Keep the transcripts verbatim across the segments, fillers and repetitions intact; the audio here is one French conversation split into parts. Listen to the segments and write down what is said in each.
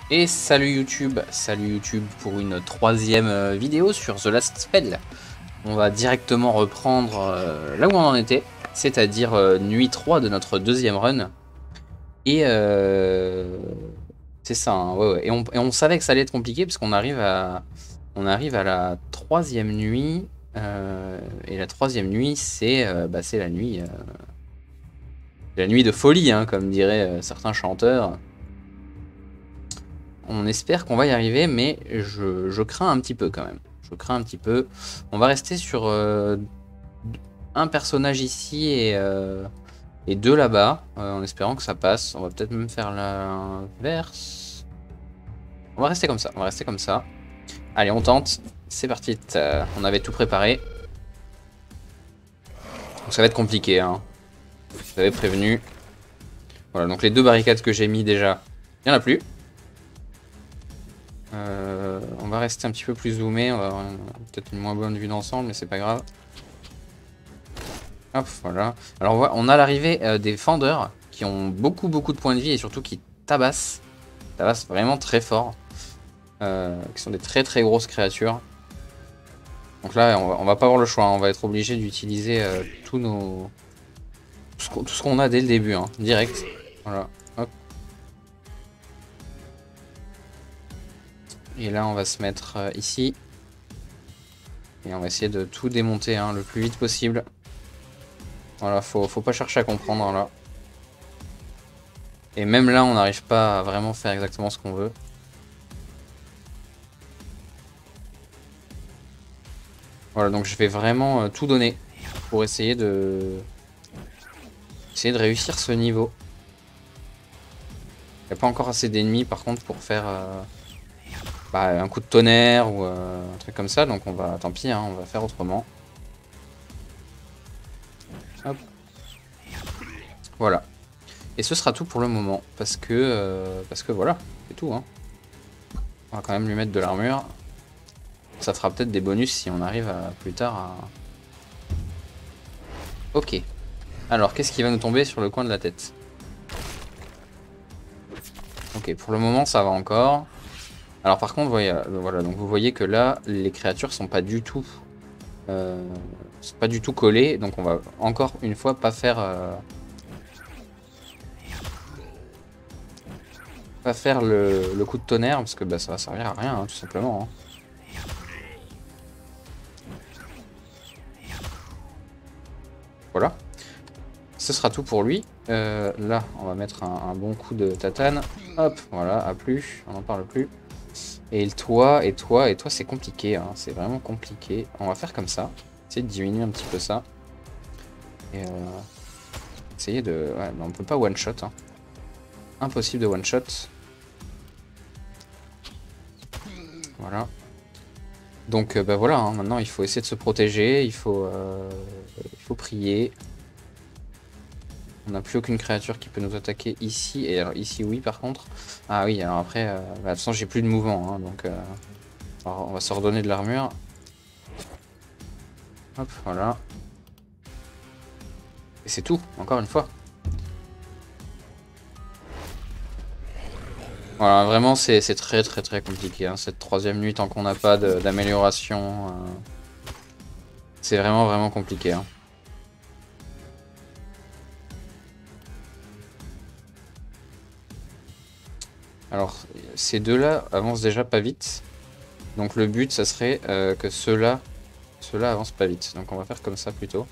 Et salut YouTube, salut YouTube pour une troisième euh, vidéo sur The Last Spell. On va directement reprendre euh, là où on en était, c'est-à-dire euh, nuit trois de notre deuxième run. Et euh, c'est ça, hein, ouais, ouais. Et, on, et on savait que ça allait être compliqué parce qu'on arrive à, on arrive à la troisième nuit. Euh, et la troisième nuit, c'est euh, bah, c'est la nuit, euh, la nuit de folie, hein, comme diraient euh, certains chanteurs. On espère qu'on va y arriver, mais je, je crains un petit peu quand même. Je crains un petit peu. On va rester sur euh, un personnage ici et, euh, et deux là-bas, euh, en espérant que ça passe. On va peut-être même faire l'inverse. On va rester comme ça, on va rester comme ça. Allez, on tente. C'est parti. Euh, on avait tout préparé. Donc ça va être compliqué, hein. Je vous avais prévenu. Voilà, donc les deux barricades que j'ai mis déjà, il n'y en a plus. Euh, on va rester un petit peu plus zoomé, on va avoir peut-être une moins bonne vue d'ensemble, mais c'est pas grave. Hop, voilà. Alors on, voit, on a l'arrivée euh, des fendeurs qui ont beaucoup beaucoup de points de vie et surtout qui tabassent, tabassent vraiment très fort. Euh, qui sont des très très grosses créatures. Donc là, on va, on va pas avoir le choix, hein. On va être obligé d'utiliser euh, tous nos... tout ce qu'on a dès le début, hein, direct. Voilà, hop. Et là, on va se mettre euh, ici. Et on va essayer de tout démonter, hein, le plus vite possible. Voilà, faut, faut pas chercher à comprendre, là. Et même là, on n'arrive pas à vraiment faire exactement ce qu'on veut. Voilà, donc je vais vraiment euh, tout donner pour essayer de... essayer de réussir ce niveau. Il n'y a pas encore assez d'ennemis, par contre, pour faire euh, bah, un coup de tonnerre ou euh, un truc comme ça. Donc on va, tant pis, hein, on va faire autrement. Hop. Voilà. Et ce sera tout pour le moment, parce que, euh, parce que voilà, c'est tout, hein. On va quand même lui mettre de l'armure. Ça fera peut-être des bonus si on arrive à, plus tard à... Ok. Alors, qu'est-ce qui va nous tomber sur le coin de la tête? Ok, pour le moment, ça va encore. Alors par contre, voyez, voilà, donc vous voyez que là, les créatures sont pas du tout... Euh, sont pas du tout collées, donc on va encore une fois pas faire... Euh, pas faire le, le coup de tonnerre, parce que bah, ça va servir à rien, hein, tout simplement. Hein. Voilà. Ce sera tout pour lui. Euh, là, on va mettre un, un bon coup de tatane. Hop, voilà, à plus, on n'en parle plus. Et le toit, et toi, et toi, c'est compliqué, hein, c'est vraiment compliqué. On va faire comme ça, essayer de diminuer un petit peu ça. Et euh, essayer de... Ouais, mais on peut pas one-shot. Hein. Impossible de one-shot. Voilà. Donc, euh, bah voilà, hein, maintenant, il faut essayer de se protéger, il faut, euh, il faut prier. On n'a plus aucune créature qui peut nous attaquer ici. Et alors, ici, oui, par contre. Ah oui, alors après, euh, bah, de toute façon, j'ai plus de mouvement. Hein, donc, euh, alors, on va se redonner de l'armure. Hop, voilà. Et c'est tout, encore une fois. Voilà, vraiment, c'est très, très, très compliqué. Hein, cette troisième nuit, tant qu'on n'a pas d'amélioration. Euh, c'est vraiment, vraiment compliqué. Hein. Alors, ces deux-là avancent déjà pas vite. Donc le but, ça serait euh, que ceux-là ceux-là avancent pas vite. Donc on va faire comme ça plutôt.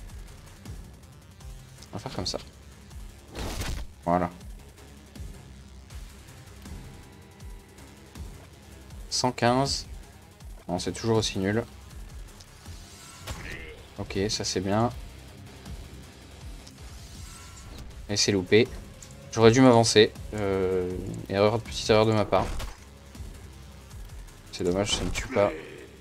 On va faire comme ça. Voilà. cent quinze. Non, c'est toujours aussi nul. Ok, ça c'est bien. Et c'est loupé. J'aurais dû m'avancer. Euh, erreur, petite erreur de ma part. C'est dommage, ça ne tue pas.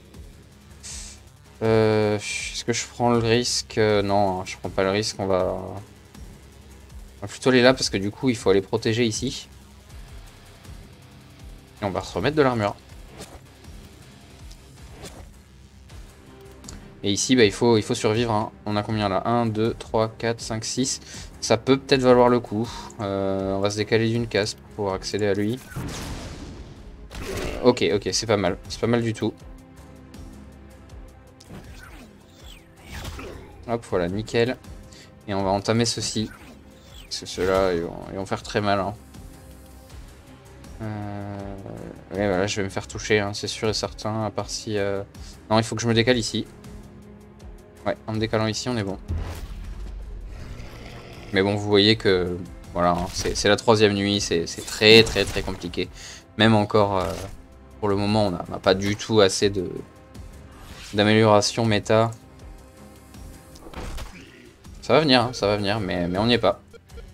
Euh, Est-ce que je prends le risque? Non, hein, je prends pas le risque. On va... on va plutôt aller là parce que du coup, il faut aller protéger ici. Et on va se remettre de l'armure. Et ici, bah, il, faut, il faut survivre. Hein. On a combien là? un, deux, trois, quatre, cinq, six. Ça peut peut-être valoir le coup. Euh, on va se décaler d'une case pour pouvoir accéder à lui. ok, ok, c'est pas mal. C'est pas mal du tout. Hop, voilà, nickel. Et on va entamer ceci. Parce que ceux-là, ils, ils vont faire très mal. Hein. Euh... Ouais, voilà, je vais me faire toucher, hein, c'est sûr et certain. À part si... Euh... Non, il faut que je me décale ici. Ouais, en me décalant ici, on est bon. Mais bon, vous voyez que... Voilà, hein, c'est la troisième nuit, c'est très très très compliqué. Même encore, euh, pour le moment, on n'a pas du tout assez de d'amélioration méta. Ça va venir, hein, ça va venir, mais, mais on n'y est pas.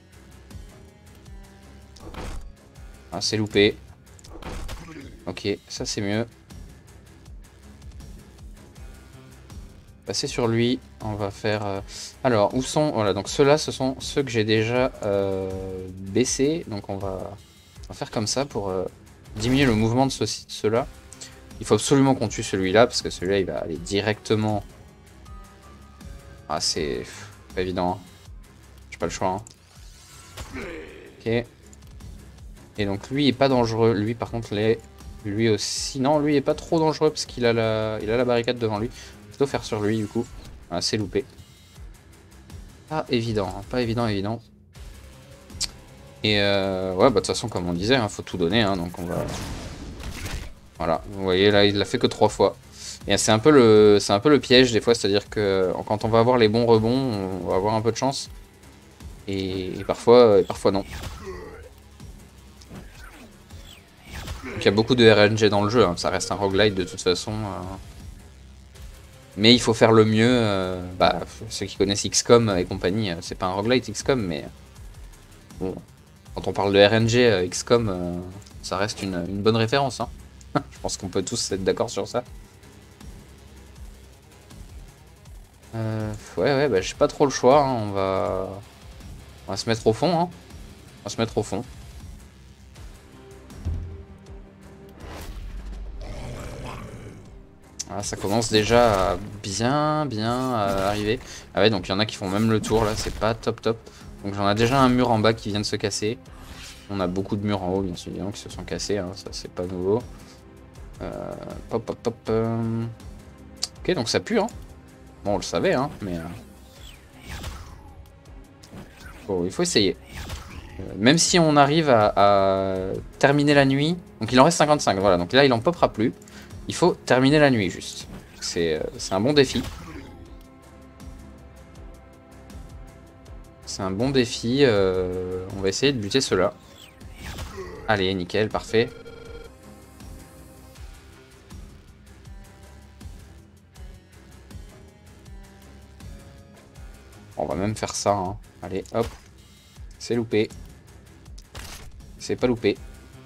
Ah, c'est loupé. Ok, ça c'est mieux. Passer sur lui, on va faire... Euh... Alors, où sont... Voilà, donc ceux-là, ce sont ceux que j'ai déjà euh, baissés. Donc on va... on va faire comme ça pour euh, diminuer le mouvement de ceux-là. Il faut absolument qu'on tue celui-là, parce que celui-là, il va aller directement... Ah, c'est pas évident. Hein. J'ai pas le choix. Hein. Ok. Et donc lui, il est pas dangereux. Lui, par contre, les... lui aussi... Non, lui, il est pas trop dangereux, parce qu'il a, la... il a la barricade devant lui. Plutôt faire sur lui, du coup. Ah, c'est loupé. Pas évident, hein. Pas évident, évident. Et euh... ouais, bah de toute façon, comme on disait, hein, faut tout donner, hein, donc on va... Voilà, vous voyez, là, il l'a fait que trois fois. Et c'est un peu le, c'est un peu le piège des fois, c'est-à-dire que quand on va avoir les bons rebonds, on va avoir un peu de chance. Et, et parfois, et parfois non. Donc il y a beaucoup de R N G dans le jeu, hein. Ça reste un roguelite de toute façon. Euh... Mais il faut faire le mieux. Euh... Bah, ceux qui connaissent X COM et compagnie, c'est pas un roguelite X COM, mais bon, quand on parle de R N G, X COM, euh, ça reste une, une bonne référence. Hein. Je pense qu'on peut tous être d'accord sur ça. Euh, ouais, ouais, bah j'ai pas trop le choix. Hein. On va, on va se mettre au fond. Hein. On va se mettre au fond. Ah, ça commence déjà à bien, bien à arriver. Ah ouais, donc il y en a qui font même le tour là. C'est pas top, top. Donc j'en ai déjà un mur en bas qui vient de se casser. On a beaucoup de murs en haut, bien sûr, qui se sont cassés. Hein. Ça, c'est pas nouveau. Euh, pop, pop, pop. Euh... Ok, donc ça pue. Hein. Bon, on le savait, hein, mais... Euh... Bon, il faut essayer. Euh, même si on arrive à, à terminer la nuit... Donc il en reste cinquante-cinq, voilà. Donc là, il en popera plus. Il faut terminer la nuit, juste. C'est euh, un bon défi. C'est un bon défi. Euh... On va essayer de buter ceux-là. Allez, nickel, parfait. On va même faire ça. Hein. Allez, hop. C'est loupé. C'est pas loupé.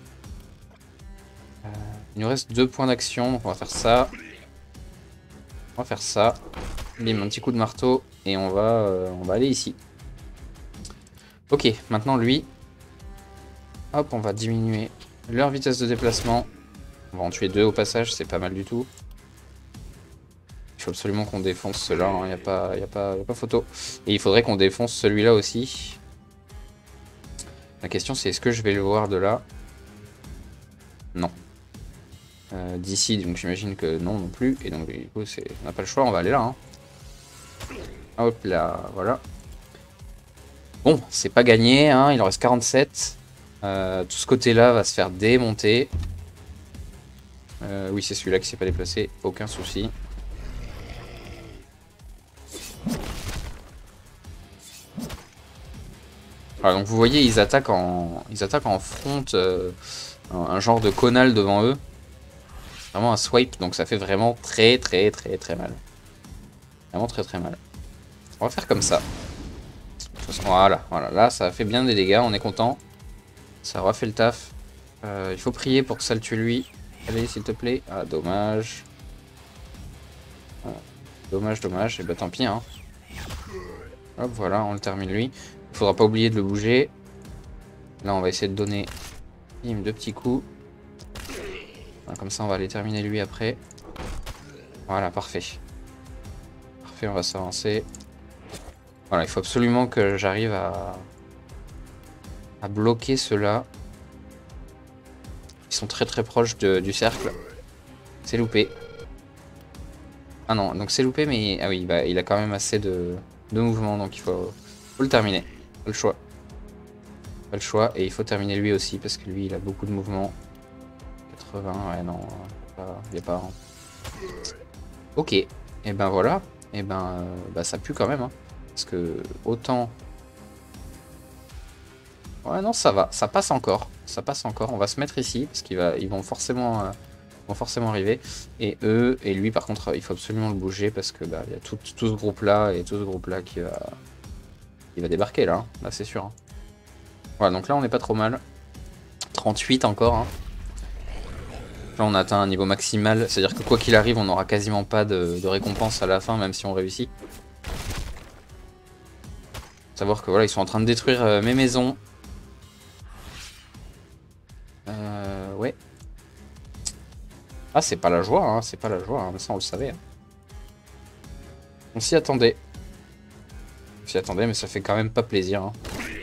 Euh, il nous reste deux points d'action. Donc on va faire ça. On va faire ça. Bim, un petit coup de marteau. Et on va, euh, on va aller ici. Ok, maintenant lui. Hop, on va diminuer leur vitesse de déplacement. On va en tuer deux au passage. C'est pas mal du tout. Il faut absolument qu'on défonce ceux-là, il hein, n'y a, pas, y a, pas, y a pas photo. Et il faudrait qu'on défonce celui-là aussi. La question c'est est-ce que je vais le voir de là? Non. Euh, D'ici, donc j'imagine que non non plus. Et donc du coup on n'a pas le choix, on va aller là. Hein. Hop là, voilà. Bon, c'est pas gagné, hein, il en reste quarante-sept. Euh, tout ce côté-là va se faire démonter. Euh, oui, c'est celui-là qui s'est pas déplacé, aucun souci. Alors, donc vous voyez, ils attaquent en, ils attaquent en front, euh, un, un genre de conal devant eux. Vraiment un swipe, donc ça fait vraiment très très très très mal. Vraiment très très mal. On va faire comme ça. Voilà, voilà, là ça a fait bien des dégâts, on est content. Ça aura fait le taf. Euh, il faut prier pour que ça le tue lui. Allez, s'il te plaît. Ah, dommage. Ah, dommage, dommage. Et bah tant pis, hein. Hop, voilà, on le termine lui. Il faudra pas oublier de le bouger. Là, on va essayer de donner bim, deux petits coups. Voilà, comme ça, on va aller terminer lui après. Voilà, parfait. Parfait, on va s'avancer. Voilà, il faut absolument que j'arrive à... à bloquer ceux-là. qui sont très très proches de, du cercle. C'est loupé. Ah non, donc c'est loupé, mais ah oui, bah, il a quand même assez de, de mouvement, donc il faut, faut le terminer. Pas le choix. Pas le choix, et il faut terminer lui aussi, parce que lui, il a beaucoup de mouvement. quatre-vingts, ouais, non, il n'y a pas... Ok, et ben voilà, et ben euh, bah, ça pue quand même, hein, parce que autant... Ouais, non, ça va, ça passe encore, ça passe encore, on va se mettre ici, parce qu'ils va, ils vont forcément... Euh, vont forcément arriver, et eux et lui par contre il faut absolument le bouger parce que bah, il y a tout, tout ce groupe là et tout ce groupe là qui va qui va débarquer là, hein. Là c'est sûr, hein. Voilà, donc là on n'est pas trop mal, trente-huit encore, hein. Là on a atteint un niveau maximal, c'est à dire que quoi qu'il arrive on n'aura quasiment pas de, de récompense à la fin même si on réussit. Savoir que voilà ils sont en train de détruire euh, mes maisons. Euh, ouais. Ah, c'est pas la joie, hein, c'est pas la joie, hein, ça on le savait. Hein. On s'y attendait. On s'y attendait, mais ça fait quand même pas plaisir. Hein.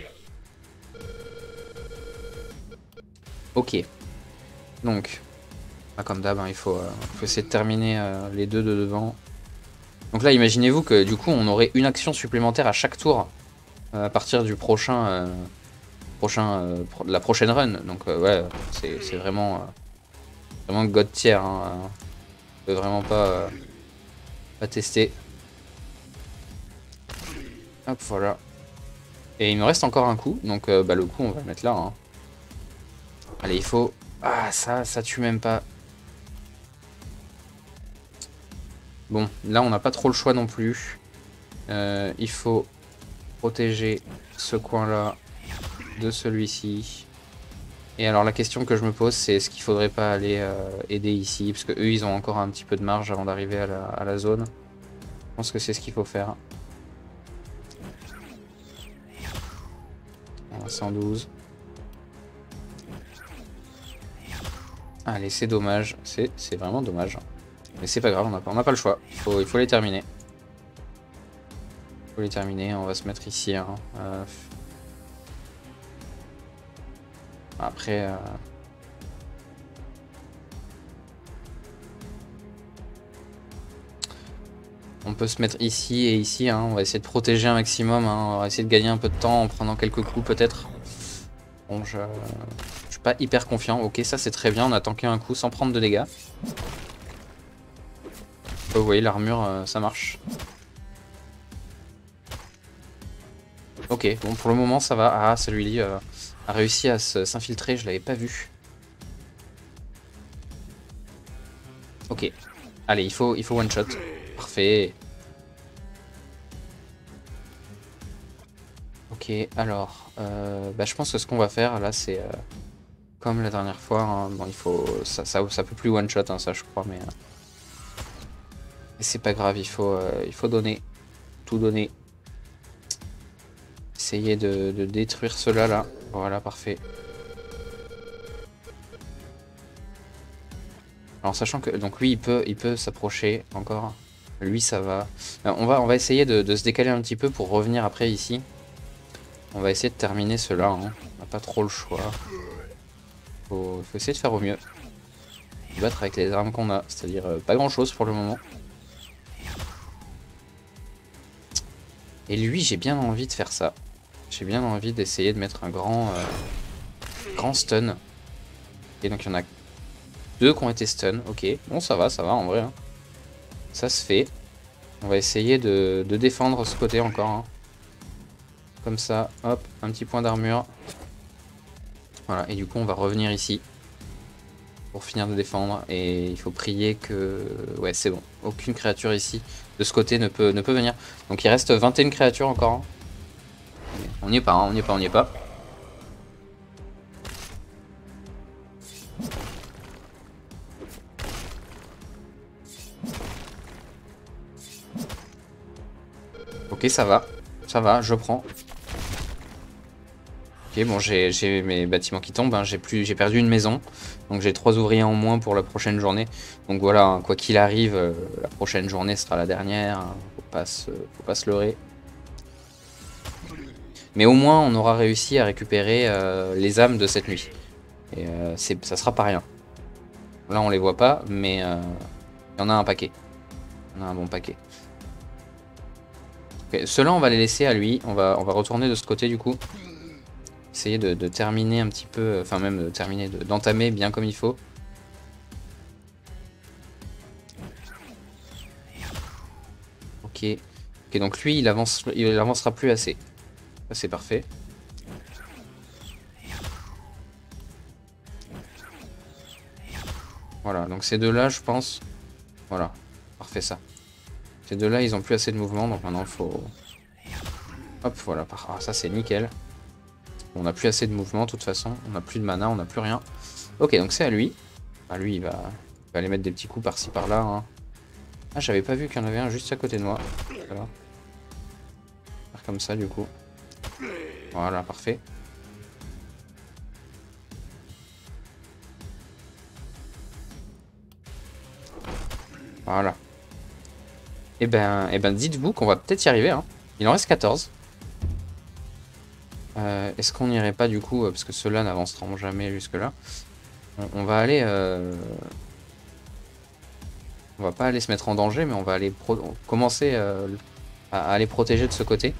Ok. Donc, bah, comme d'hab, hein, il faut, euh, faut essayer de terminer euh, les deux de devant. Donc là, imaginez-vous que du coup, on aurait une action supplémentaire à chaque tour euh, à partir du prochain, euh, prochain, euh, pro la prochaine run. Donc euh, ouais, c'est vraiment. Euh, Vraiment God tier, hein. On peut vraiment pas, euh, pas tester. Hop, voilà. Et il me reste encore un coup, donc euh, bah, le coup on va le mettre là. Hein. Allez, il faut... Ah, ça, ça tue même pas. Bon, là on n'a pas trop le choix non plus. Euh, il faut protéger ce coin-là de celui-ci. Et alors la question que je me pose, c'est est-ce qu'il faudrait pas aller euh, aider ici, parce que eux ils ont encore un petit peu de marge avant d'arriver à la, à la zone. Je pense que c'est ce qu'il faut faire. cent douze. Allez, c'est dommage, c'est vraiment dommage. Mais c'est pas grave, on n'a pas, on n'a pas le choix, il faut, il faut les terminer. Il faut les terminer, on va se mettre ici. Hein. Euh... Après... Euh... On peut se mettre ici et ici, hein. On va essayer de protéger un maximum, hein. On va essayer de gagner un peu de temps en prenant quelques coups peut-être. Bon, je... je suis pas hyper confiant. Ok, ça c'est très bien, on a tanké un coup sans prendre de dégâts. Oh, vous voyez, l'armure, euh, ça marche. Ok, bon, pour le moment ça va. Ah, celui-là euh, a réussi à s'infiltrer, je l'avais pas vu. Ok, allez, il faut, il faut one shot. Parfait. Ok, alors, euh, bah, je pense que ce qu'on va faire là, c'est euh, comme la dernière fois. Hein, bon, il faut, ça, ça, ça peut plus one shot, hein, ça je crois, mais, euh, mais c'est pas grave. Il faut, euh, il faut donner, tout donner. Essayer de, de détruire cela là. Voilà, parfait. Alors sachant que donc lui il peut, il peut s'approcher encore. Lui ça va. Alors, on va, on va essayer de, de se décaler un petit peu pour revenir après ici. On va essayer de terminer cela. Hein. On n'a pas trop le choix. Faut, faut essayer de faire au mieux. Battre avec les armes qu'on a, c'est-à-dire euh, pas grand-chose pour le moment. Et lui, j'ai bien envie de faire ça. J'ai bien envie d'essayer de mettre un grand, euh, grand stun. Et donc il y en a deux qui ont été stun. Ok, bon ça va, ça va en vrai. Hein. Ça se fait. On va essayer de, de défendre ce côté encore. Hein. Comme ça, hop, un petit point d'armure. Voilà, et du coup on va revenir ici. Pour finir de défendre. Et il faut prier que... Ouais, c'est bon. Aucune créature ici, de ce côté, ne peut, ne peut venir. Donc il reste vingt et une créatures encore. Hein. On n'y est pas, hein, on n'y est pas, on n'y est pas. Ok, ça va. Ça va, je prends. Ok, bon, j'ai mes bâtiments qui tombent. Hein, j'ai plus, j'ai perdu une maison. Donc j'ai trois ouvriers en moins pour la prochaine journée. Donc voilà, hein, quoi qu'il arrive, euh, la prochaine journée sera la dernière. Hein, faut pas se, faut pas se leurrer. Mais au moins, on aura réussi à récupérer euh, les âmes de cette nuit. Et euh, ça sera pas rien. Là on les voit pas, mais euh, il y en a un paquet. Il y en a un bon paquet. Okay, ceux-là on va les laisser à lui. On va, on va retourner de ce côté du coup. Essayer de, de terminer un petit peu, enfin même de terminer, d'entamer bien comme il faut. Ok. Ok, donc lui il avance, il avancera plus assez. Ça c'est parfait. Voilà, donc ces deux-là, je pense... Voilà, parfait ça. Ces deux-là, ils ont plus assez de mouvement, donc maintenant il faut... Hop, voilà, ah, ça c'est nickel. On n'a plus assez de mouvement, de toute façon. On n'a plus de mana, on n'a plus rien. Ok, donc c'est à lui. Ah, lui, il va... il va aller mettre des petits coups par-ci, par-là. Hein. Ah, j'avais pas vu qu'il y en avait un juste à côté de moi. Voilà. Faire comme ça, du coup. Voilà, parfait. Voilà. Et ben, et ben dites-vous qu'on va peut-être y arriver. Hein. Il en reste quatorze. Euh, Est-ce qu'on n'irait pas du coup, euh, parce que ceux-là n'avanceront jamais jusque-là. On, on va aller... Euh... On va pas aller se mettre en danger, mais on va aller pro commencer euh, à, à aller protéger de ce côté.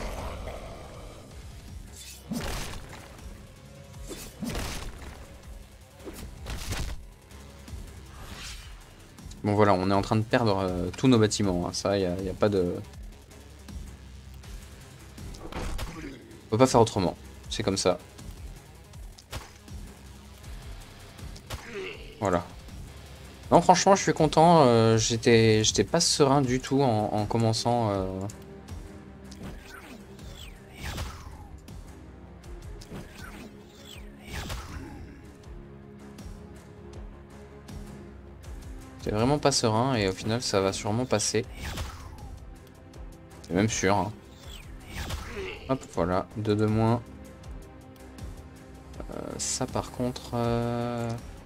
Bon voilà, on est en train de perdre euh, tous nos bâtiments. Hein. Ça, il n'y a, a pas de... On peut pas faire autrement. C'est comme ça. Voilà. Non, franchement, je suis content. Euh, J'étais j'étais pas serein du tout en, en commençant... Euh... J'étais vraiment pas serein et au final, ça va sûrement passer. C'est même sûr. Hein. Hop, voilà. deux de moins. Euh, ça, par contre... Euh...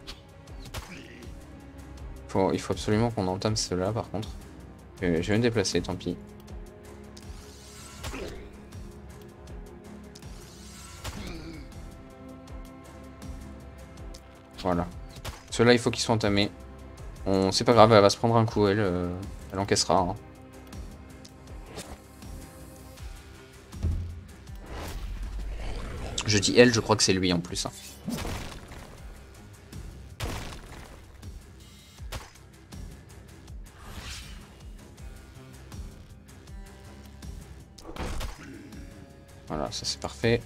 Faut, il faut absolument qu'on entame cela par contre. Je vais me déplacer, tant pis. Voilà. Cela il faut qu'ils soient entamés. On... C'est pas grave, elle va se prendre un coup, elle, euh... elle encaissera. Hein. Je dis elle, je crois que c'est lui en plus. Hein. Voilà, ça c'est parfait.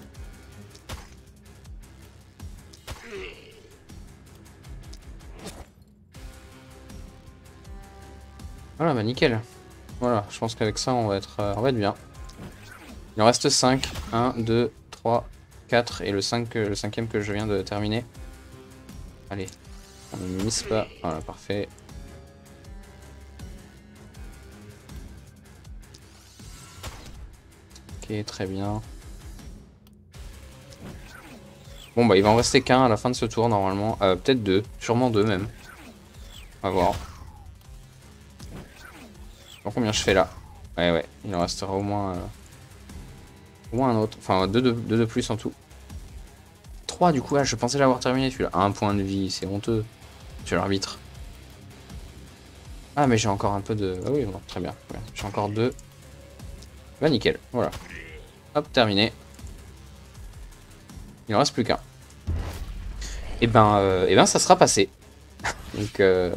Voilà, bah nickel. Voilà, je pense qu'avec ça on va être, euh, on va être bien. Il en reste cinq. un, deux, trois, quatre et le, cinq, le cinquième que je viens de terminer. Allez, on ne mise pas. Voilà, parfait. Ok, très bien. Bon bah il va en rester qu'un à la fin de ce tour normalement. Euh, Peut-être deux, sûrement deux même. On va voir. Donc combien je fais là? Ouais ouais, il en restera au moins... Euh, au moins un autre. Enfin deux de, deux de plus en tout. trois du coup, ah, je pensais l'avoir terminé celui-là. Un point de vie, c'est honteux. Monsieur l'arbitre. Ah mais j'ai encore un peu de... Ah oui, bon, très bien. bien. J'ai encore deux. Bah nickel, voilà. Hop, terminé. Il en reste plus qu'un. Et ben, euh, et ben ça sera passé. Donc, euh...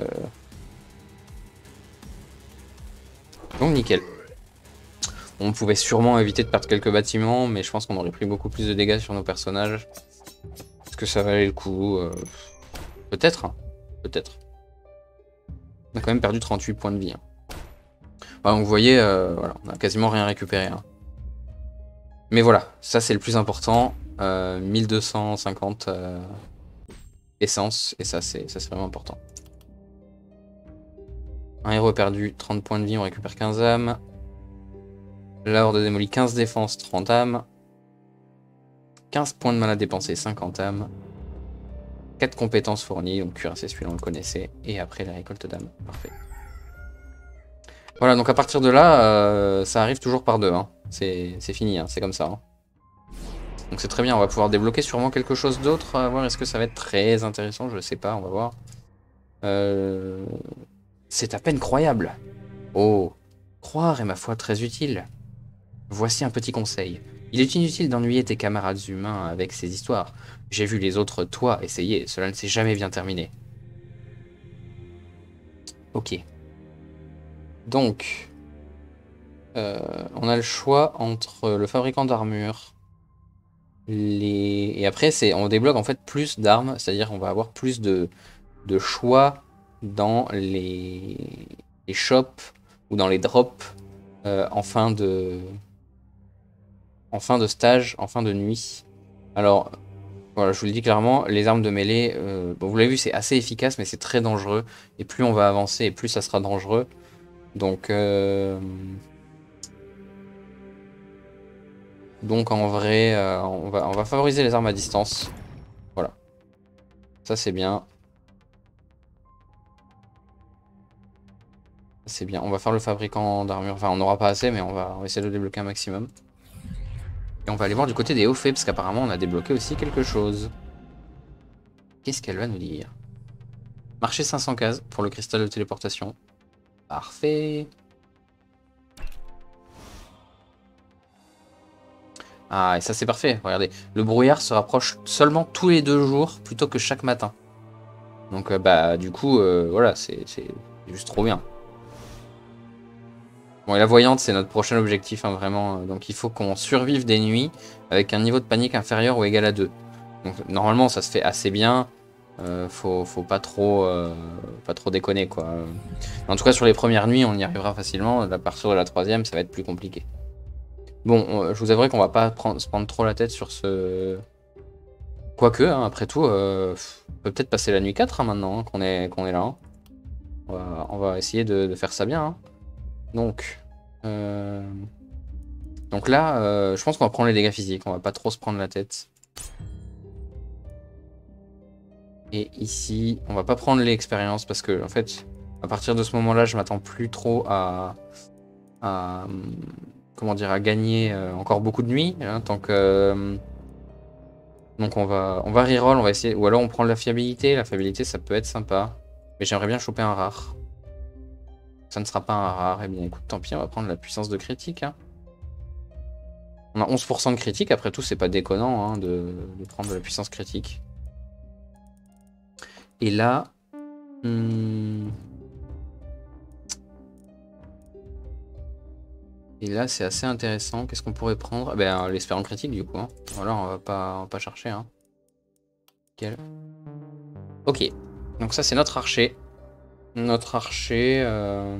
Donc nickel. On pouvait sûrement éviter de perdre quelques bâtiments, mais je pense qu'on aurait pris beaucoup plus de dégâts sur nos personnages. Est-ce que ça valait le coup? euh... Peut-être, hein. Peut-être. On a quand même perdu trente-huit points de vie. Hein. Bah, donc vous voyez, euh, voilà, on a quasiment rien récupéré. Hein. Mais voilà, ça c'est le plus important. Euh, mille deux cent cinquante euh, essence, et ça c'est vraiment important. Un héros perdu, trente points de vie, on récupère quinze âmes. La horde démolie, quinze défense, trente âmes. quinze points de mana dépensés, cinquante âmes. quatre compétences fournies, donc cuirassé, celui-là on le connaissait. Et après la récolte d'âmes, parfait. Voilà, donc à partir de là, euh, ça arrive toujours par deux. Hein. C'est fini, hein, c'est comme ça. Hein. Donc c'est très bien, on va pouvoir débloquer sûrement quelque chose d'autre. À voir, est-ce que ça va être très intéressant? Je sais pas, on va voir. Euh... C'est à peine croyable. Oh, croire est ma foi très utile. Voici un petit conseil. Il est inutile d'ennuyer tes camarades humains avec ces histoires. J'ai vu les autres toi essayer, cela ne s'est jamais bien terminé. Ok. Donc, euh, on a le choix entre le fabricant d'armure, les... et après c'est, on débloque en fait plus d'armes, c'est-à-dire on va avoir plus de, de choix dans les... les shops ou dans les drops euh, en fin de... en fin de stage, en fin de nuit. Alors, voilà, je vous le dis clairement, les armes de mêlée, euh, bon, vous l'avez vu, c'est assez efficace, mais c'est très dangereux. Et plus on va avancer, et plus ça sera dangereux. Donc, euh, donc en vrai, euh, on va, on va favoriser les armes à distance. Voilà. Ça, c'est bien. C'est bien. On va faire le fabricant d'armure. Enfin, on n'aura pas assez, mais on va, on va essayer de débloquer un maximum. Et on va aller voir du côté des hauts faits, parce qu'apparemment, on a débloqué aussi quelque chose. Qu'est-ce qu'elle va nous dire? Marcher cinq cents cases pour le cristal de téléportation. Parfait. Ah, et ça c'est parfait, regardez. Le brouillard se rapproche seulement tous les deux jours plutôt que chaque matin. Donc euh, bah du coup, euh, voilà, c'est juste trop bien. Bon, et la voyante, c'est notre prochain objectif, hein, vraiment. Donc il faut qu'on survive des nuits avec un niveau de panique inférieur ou égal à deux. Donc normalement, ça se fait assez bien. Euh, faut, faut pas trop, euh, pas trop déconner, quoi. En tout cas, sur les premières nuits, on y arrivera facilement. À partir de la troisième, ça va être plus compliqué. Bon, je vous avouerai qu'on va pas prendre, se prendre trop la tête sur ce... Quoique, hein, après tout, euh, on peut peut-être passer la nuit quatre hein, maintenant hein, qu'on est, qu'on est là. Hein. On, va, on va essayer de, de faire ça bien. Hein. Donc, euh... Donc là, euh, je pense qu'on va prendre les dégâts physiques. On va pas trop se prendre la tête. Et ici, on va pas prendre l'expérience parce que, en fait, à partir de ce moment-là, je m'attends plus trop à... à comment dire, à gagner euh, encore beaucoup de nuits, hein, tant que... Euh, donc on va, on va reroll, on va essayer, ou alors on prend la fiabilité, la fiabilité ça peut être sympa, mais j'aimerais bien choper un rare. Ça ne sera pas un rare, et eh bien écoute, tant pis, on va prendre la puissance de critique. Hein. On a onze pour cent de critique, après tout c'est pas déconnant hein, de, de prendre de la puissance critique. Et là... Hmm, et là c'est assez intéressant, qu'est-ce qu'on pourrait prendre? Eh ben l'espérant critique du coup, hein. Voilà, on va pas, on va pas chercher. Hein. Quel... Ok, donc ça c'est notre archer. Notre archer... Euh...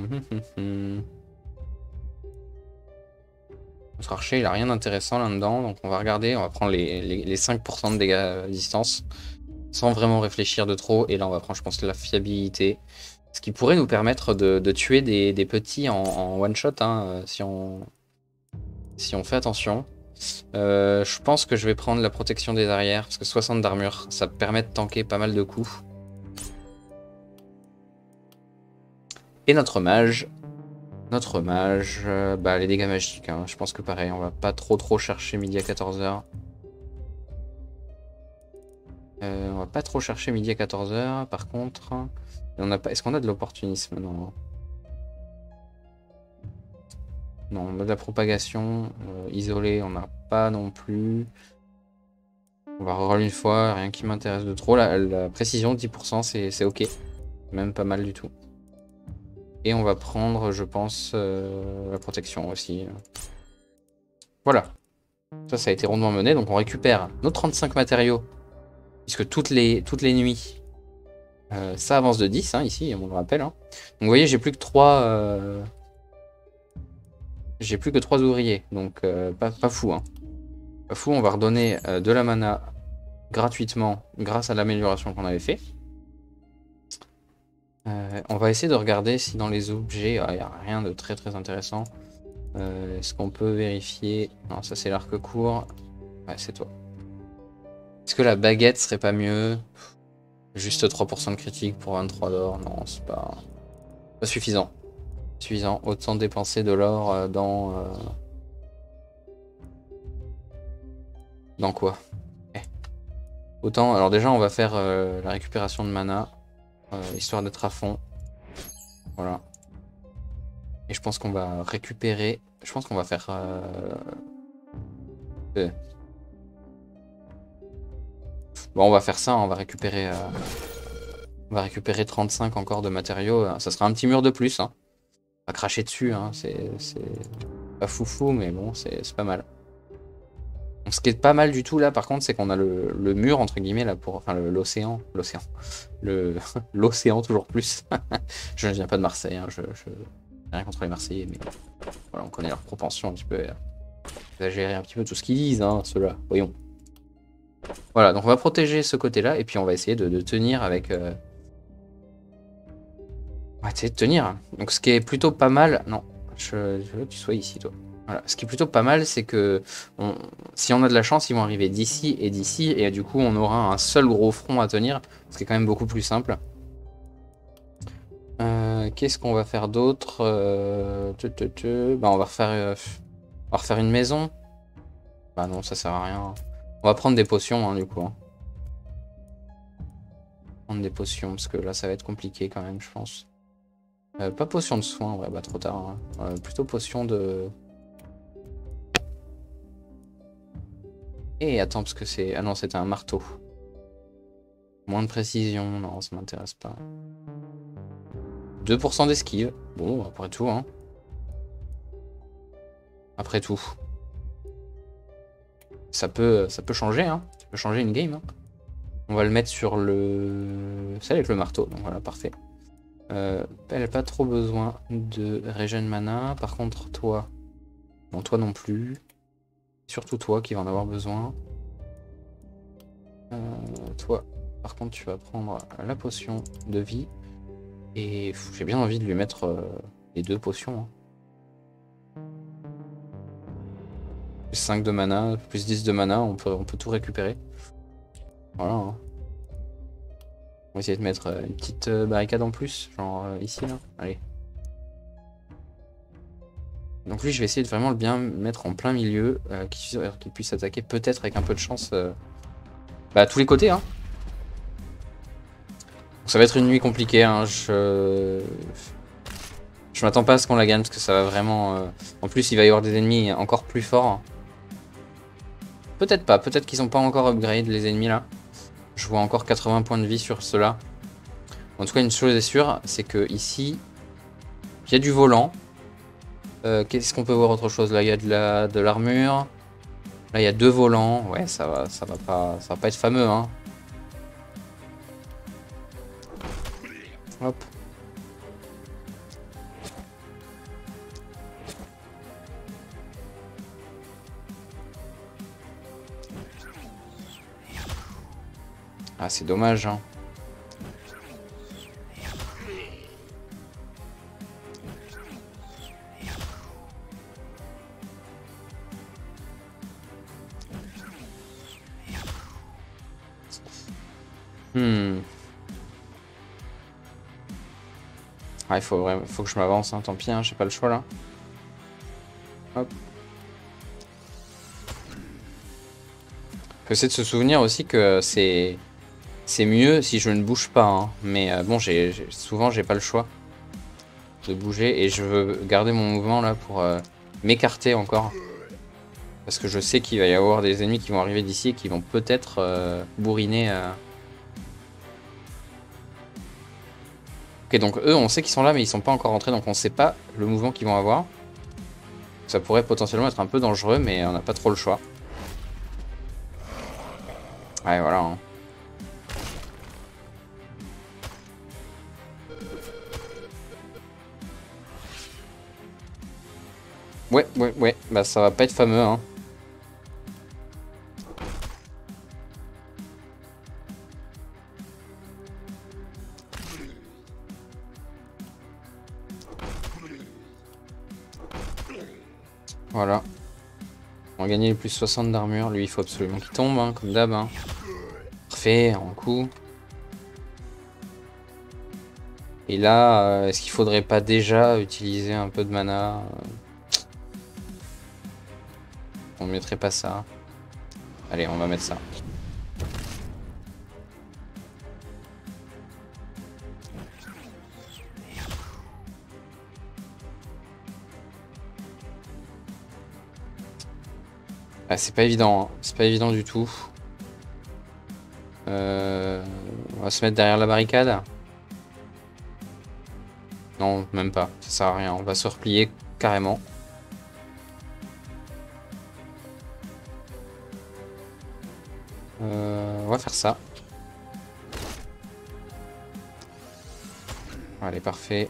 Notre archer il a rien d'intéressant là-dedans, donc on va regarder, on va prendre les, les, les cinq pour cent de dégâts à distance, sans vraiment réfléchir de trop, et là on va prendre je pense la fiabilité, ce qui pourrait nous permettre de, de tuer des, des petits en, en one shot, hein, si, on, si on fait attention. Euh, je pense que je vais prendre la protection des arrières, parce que soixante d'armure, ça permet de tanker pas mal de coups. Et notre mage, notre mage, euh, bah les dégâts magiques, hein. Je pense que pareil, on va pas trop trop chercher midi à quatorze heures. Euh, on va pas trop chercher midi à quatorze heures, par contre, on a pas. Est-ce qu'on a de l'opportunisme? Non. Non, on a de la propagation, euh, isolée, on n'a pas non plus. On va reroll une fois, rien qui m'intéresse de trop. La, la précision, dix pour cent, c'est ok. Même pas mal du tout. Et on va prendre, je pense, euh, la protection aussi. Voilà. Ça, ça a été rondement mené. Donc on récupère nos trente-cinq matériaux. Puisque toutes les, toutes les nuits, euh, ça avance de dix, hein, ici, on le rappelle. Hein. Donc vous voyez, j'ai plus que trois... Euh... J'ai plus que trois ouvriers. Donc euh, pas, pas fou. Hein. Pas fou, on va redonner euh, de la mana gratuitement grâce à l'amélioration qu'on avait fait. Euh, on va essayer de regarder si dans les objets, il ah, n'y a rien de très très intéressant. Euh, Est-ce qu'on peut vérifier? Non, ça c'est l'arc court. Ouais, c'est toi. Est-ce que la baguette serait pas mieux? Juste trois pour cent de critique pour vingt-trois d'or? Non, c'est pas... pas suffisant. Suffisant. Autant dépenser de l'or dans... Euh... Dans quoi? eh. Autant, alors déjà on va faire euh, la récupération de mana, euh, histoire d'être à fond. Voilà. Et je pense qu'on va récupérer, je pense qu'on va faire... Euh... Euh... Bon, on va faire ça, on va récupérer... Euh... On va récupérer trente-cinq encore de matériaux, ça sera un petit mur de plus, hein. On va cracher dessus, hein. C'est pas foufou, mais bon, c'est pas mal. Donc, ce qui est pas mal du tout là, par contre, c'est qu'on a le, le mur, entre guillemets, là, pour... Enfin, l'océan, l'océan, le l'océan toujours plus. Je ne viens pas de Marseille, hein. je, je... rien contre les Marseillais, mais voilà, on connaît leur propension un petit peu à exagérer un petit peu tout ce qu'ils disent, hein, ceux-là, voyons. Voilà, donc on va protéger ce côté-là, et puis on va essayer de, de tenir avec... Euh... On va essayer de tenir. Donc ce qui est plutôt pas mal... Non, je, je veux que tu sois ici, toi. Voilà. Ce qui est plutôt pas mal, c'est que on... si on a de la chance, ils vont arriver d'ici et d'ici, et du coup on aura un seul gros front à tenir, ce qui est quand même beaucoup plus simple. Euh, Qu'est-ce qu'on va faire d'autre? euh... bah, on va refaire... Euh... On va refaire une maison. Bah non, ça sert à rien. On va prendre des potions, hein, du coup. Hein. Prendre des potions, parce que là, ça va être compliqué quand même, je pense. Euh, pas potion de soin, ouais, bah trop tard. Hein. Euh, plutôt potion de... Et attends, parce que c'est... Ah non, c'était un marteau. Moins de précision, non, ça m'intéresse pas. deux pour cent d'esquive. Bon, après tout, hein. Après tout. Ça peut, ça peut changer, hein. Ça peut changer une game, hein. On va le mettre sur le... C'est avec le marteau, donc voilà, parfait. Euh, elle n'a pas trop besoin de regen mana. Par contre, toi... Bon, toi non plus. Surtout toi qui va en avoir besoin. Euh, toi, par contre, tu vas prendre la potion de vie. Et j'ai bien envie de lui mettre euh, les deux potions. Hein. Plus cinq de mana, plus dix de mana, on peut, on peut tout récupérer. Voilà. Hein. On va essayer de mettre une petite barricade en plus, genre euh, ici, là. Allez. Donc lui, je vais essayer de vraiment le bien mettre en plein milieu, euh, qu'il qu'il puisse attaquer peut-être avec un peu de chance euh, bah, à tous les côtés. Hein. Donc, ça va être une nuit compliquée. Hein. Je, je m'attends pas à ce qu'on la gagne parce que ça va vraiment... Euh... En plus, il va y avoir des ennemis encore plus forts. Peut-être pas, peut-être qu'ils sont pas encore upgrade les ennemis là. Je vois encore quatre-vingts points de vie sur ceux-là. En tout cas, une chose est sûre, c'est que ici, il y a du volant. Euh, Qu'est-ce qu'on peut voir autre chose? Là, il y a de la de l'armure. Là, il y a deux volants. Ouais, ça va, ça va pas, ça va pas être fameux, hein. Hop. Ah, c'est dommage, hein. Hmm. Ah, il faut, vraiment, faut que je m'avance, hein. Tant pis, hein, j'ai pas le choix là. Hop. Faut essayer de se souvenir aussi que c'est c'est mieux si je ne bouge pas. Hein. Mais euh, bon, j'ai souvent j'ai pas le choix de bouger et je veux garder mon mouvement là pour euh, m'écarter encore. Parce que je sais qu'il va y avoir des ennemis qui vont arriver d'ici et qui vont peut-être euh, bourriner. Euh... Ok, donc eux, on sait qu'ils sont là, mais ils sont pas encore rentrés, donc on sait pas le mouvement qu'ils vont avoir. Ça pourrait potentiellement être un peu dangereux, mais on n'a pas trop le choix. Ouais, voilà. Hein. Ouais, ouais, ouais, bah ça va pas être fameux, hein. Voilà. On va gagner les plus soixante d'armure. Lui, il faut absolument qu'il tombe, hein, comme d'hab. Hein. Parfait, en coup. Et là, euh, est-ce qu'il faudrait pas déjà utiliser un peu de mana euh... On ne mettrait pas ça. Allez, on va mettre ça. Ah, c'est pas évident, hein. C'est pas évident du tout. Euh, on va se mettre derrière la barricade. Non, même pas. Ça sert à rien. On va se replier carrément. Euh, on va faire ça. Allez, parfait.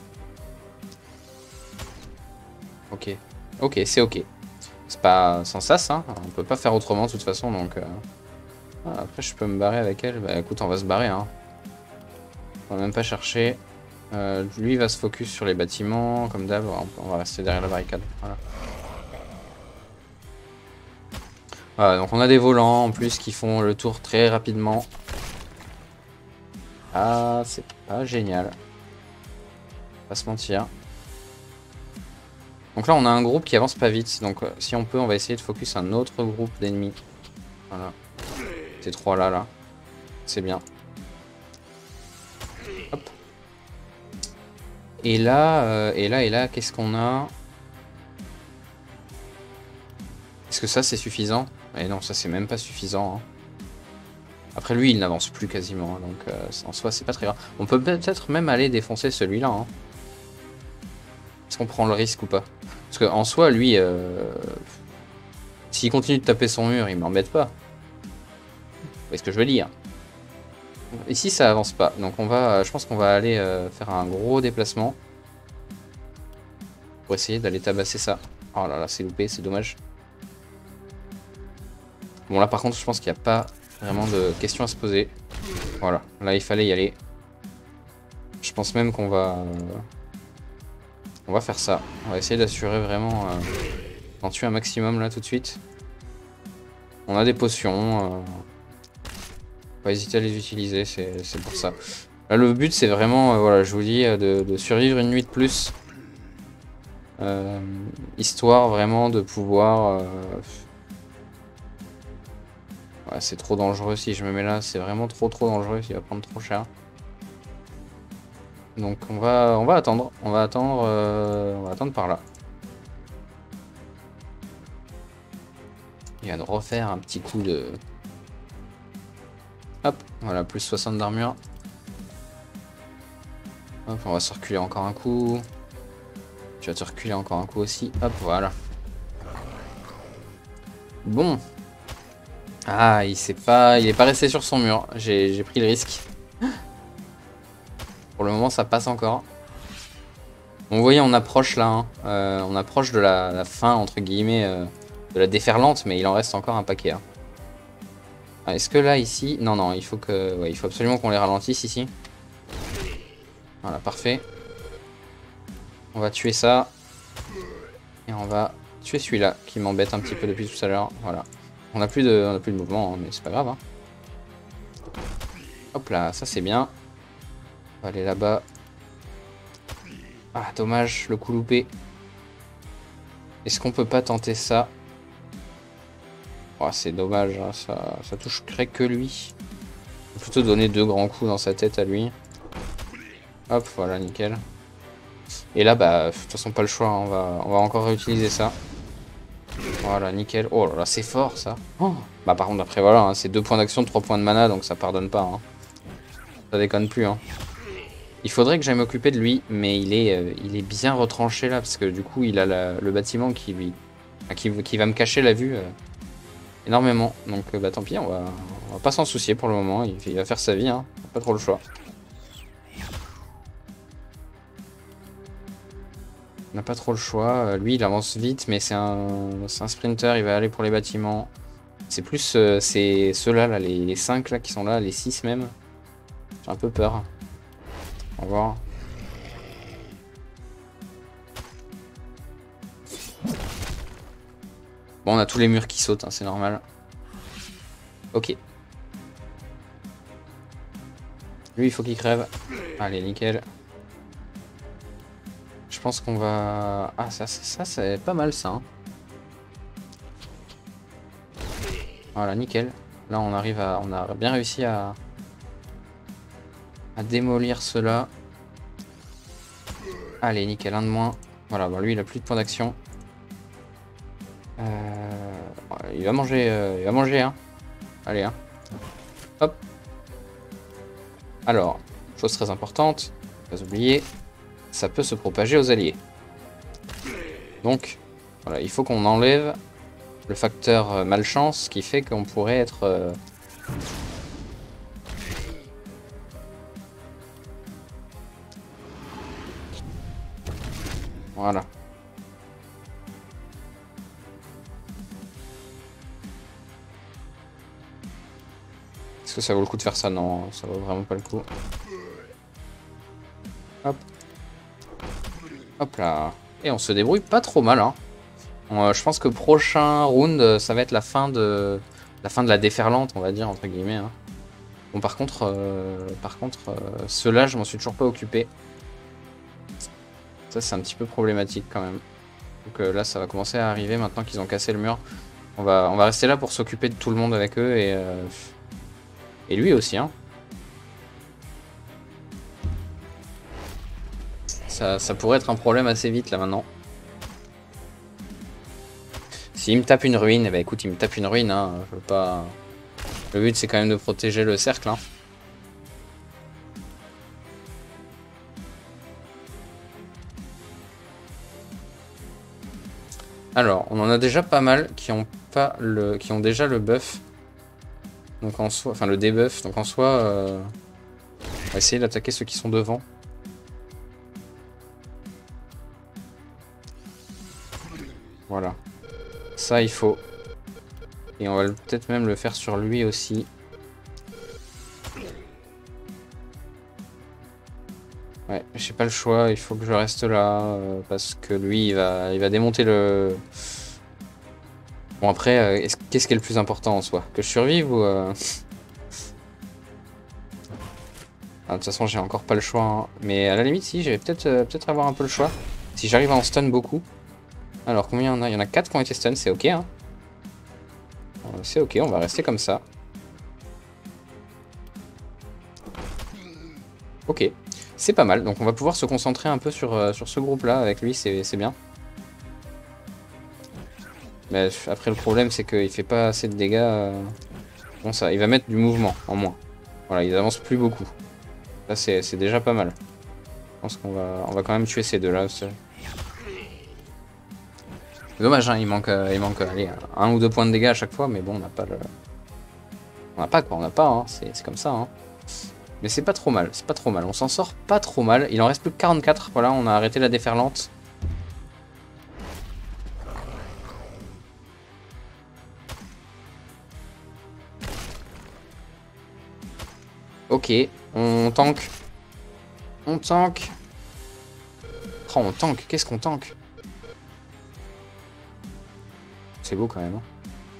Ok. Ok, c'est ok. C'est pas sans sas, hein. On peut pas faire autrement de toute façon, donc... Euh... Ah, après, je peux me barrer avec elle. Bah écoute, on va se barrer, hein. On va même pas chercher. Euh, lui, il va se focus sur les bâtiments, comme d'hab. On va rester derrière la barricade. Voilà. Voilà, donc on a des volants, en plus, qui font le tour très rapidement. Ah, c'est pas génial. Pas se mentir. Donc là, on a un groupe qui avance pas vite. Donc, euh, si on peut, on va essayer de focus un autre groupe d'ennemis. Voilà. Ces trois-là, là. C'est bien. Hop. Et là, euh, et là, et là, qu'est-ce qu'on a? Est-ce que ça, c'est suffisant? Eh non, ça, c'est même pas suffisant. Hein. Après, lui, il n'avance plus quasiment. Hein, donc, euh, en soi, c'est pas très grave. On peut peut-être même aller défoncer celui-là. Hein. Est-ce qu'on prend le risque ou pas? Parce qu'en soi, lui, euh, s'il continue de taper son mur, il m'embête pas. Vous voyez ce que je veux dire? Ici, ça avance pas. Donc, on va, je pense qu'on va aller euh, faire un gros déplacement. Pour essayer d'aller tabasser ça. Oh là là, c'est loupé, c'est dommage. Bon, là, par contre, je pense qu'il n'y a pas vraiment de questions à se poser. Voilà, là, il fallait y aller. Je pense même qu'on va... Euh, on va faire ça. On va essayer d'assurer vraiment... Euh, d'en tuer un maximum, là, tout de suite. On a des potions. Euh, pas hésiter à les utiliser, c'est pour ça. Là, le but, c'est vraiment, euh, voilà, je vous dis, de, de survivre une nuit de plus. Euh, histoire vraiment de pouvoir... Euh... Ouais, c'est trop dangereux si je me mets là, c'est vraiment trop trop dangereux, il va prendre trop cher. Donc on va on va attendre, on va attendre euh, on va attendre par là. Il va de refaire un petit coup de... Hop, voilà, plus soixante d'armure. Hop, on va se reculer encore un coup. Tu vas te reculer encore un coup aussi. Hop, voilà. Bon. Ah, il s'est pas, il est pas resté sur son mur. J'ai pris le risque. Pour le moment, ça passe encore. Bon, vous voyez, on approche là. Hein. Euh, on approche de la, la fin, entre guillemets, euh, de la déferlante, mais il en reste encore un paquet. Hein. Ah, est-ce que là, ici... Non, non, il faut que... Ouais, il faut absolument qu'on les ralentisse ici. Voilà, parfait. On va tuer ça. Et on va tuer celui-là, qui m'embête un petit peu depuis tout à l'heure. Voilà. On n'a plus, de... plus de mouvement, hein, mais c'est pas grave. Hein. Hop là, ça c'est bien. On va aller là-bas. Ah, dommage, le coup loupé. Est-ce qu'on peut pas tenter ça? Oh, c'est dommage, hein, ça, ça toucherait que lui. On va plutôt donner deux grands coups dans sa tête à lui. Hop, voilà, nickel. Et là, bah, de toute façon, pas le choix, hein, on, va, on va encore réutiliser ça. Voilà, nickel. Oh là là, c'est fort, ça. Oh. Bah, par contre, après, voilà, hein, c'est deux points d'action, trois points de mana, donc ça pardonne pas. Hein. Ça déconne plus, hein. Il faudrait que j'aille m'occuper de lui, mais il est, euh, il est bien retranché là, parce que du coup, il a la, le bâtiment qui, lui, qui, qui va me cacher la vue euh, énormément. Donc, euh, bah tant pis, on va, on va pas s'en soucier pour le moment. Il, il va faire sa vie, hein. Pas trop le choix. On n'a pas trop le choix. Lui, il avance vite, mais c'est un, un sprinter. Il va aller pour les bâtiments. C'est plus euh, c'est ceux-là, là, les, les cinq là, qui sont là, les six même. J'ai un peu peur. On va voir. Bon, on a tous les murs qui sautent, hein, c'est normal. Ok. Lui, il faut qu'il crève. Allez, nickel. Je pense qu'on va... Ah, ça, ça, ça c'est pas mal, ça. Hein. Voilà, nickel. Là, on arrive à, on a bien réussi à, à démolir cela. Allez, nickel, un de moins. Voilà, bon, lui, il a plus de points d'action. Euh, il va manger, euh, il va manger, hein. Allez, hein. Hop. Alors, chose très importante, pas oublier, ça peut se propager aux alliés. Donc, voilà, il faut qu'on enlève le facteur euh, malchance qui fait qu'on pourrait être... Euh... Voilà. Est-ce que ça vaut le coup de faire ça? Non, ça vaut vraiment pas le coup. Hop. Hop là. Et on se débrouille pas trop mal, hein. Euh, je pense que prochain round, ça va être la fin de la fin de la déferlante, on va dire, entre guillemets, hein. Bon, par contre, euh, par contre, euh, ceux-là, je m'en suis toujours pas occupé. Ça, c'est un petit peu problématique quand même. Donc euh, là, ça va commencer à arriver maintenant qu'ils ont cassé le mur. On va, on va rester là pour s'occuper de tout le monde avec eux et, euh, et lui aussi, hein. Ça, ça pourrait être un problème assez vite là maintenant. S'il me tape une ruine, eh ben écoute, il me tape une ruine, hein. Je veux pas... Le but, c'est quand même de protéger le cercle, hein. Alors, on en a déjà pas mal qui ont pas le, qui ont déjà le buff. Donc en soi, enfin le debuff. Donc en soi, euh, on va essayer d'attaquer ceux qui sont devant. Voilà. Ça, il faut. Et on va peut-être même le faire sur lui aussi. Ouais, j'ai pas le choix, il faut que je reste là, euh, parce que lui, il va, il va démonter le... Bon après, euh, qu'est-ce qui est le plus important en soi? Que je survive ou... Euh... Ah, de toute façon, j'ai encore pas le choix, hein. Mais à la limite, si, je vais peut-être euh, peut-être avoir un peu le choix. Si j'arrive à en stun beaucoup. Alors, combien il y en a? Il y en a quatre qui ont été stun, c'est ok, hein. Euh, c'est ok, on va rester comme ça. Ok. C'est pas mal, donc on va pouvoir se concentrer un peu sur, euh, sur ce groupe-là, avec lui, c'est bien. Mais après, le problème, c'est qu'il fait pas assez de dégâts. Euh... Bon, ça, il va mettre du mouvement en moins. Voilà, ils avancent plus beaucoup. Là, c'est déjà pas mal. Je pense qu'on va, on va quand même tuer ces deux-là. Dommage, hein, il manque, euh, il manque allez, un ou deux points de dégâts à chaque fois, mais bon, on n'a pas le... On n'a pas quoi, on n'a pas, hein, c'est comme ça, hein. Mais c'est pas trop mal, c'est pas trop mal, on s'en sort pas trop mal. Il en reste plus que quarante-quatre, voilà, on a arrêté la déferlante. Ok, on tank. On tank. Oh, on tank, qu'est-ce qu'on tank? C'est beau quand même, hein.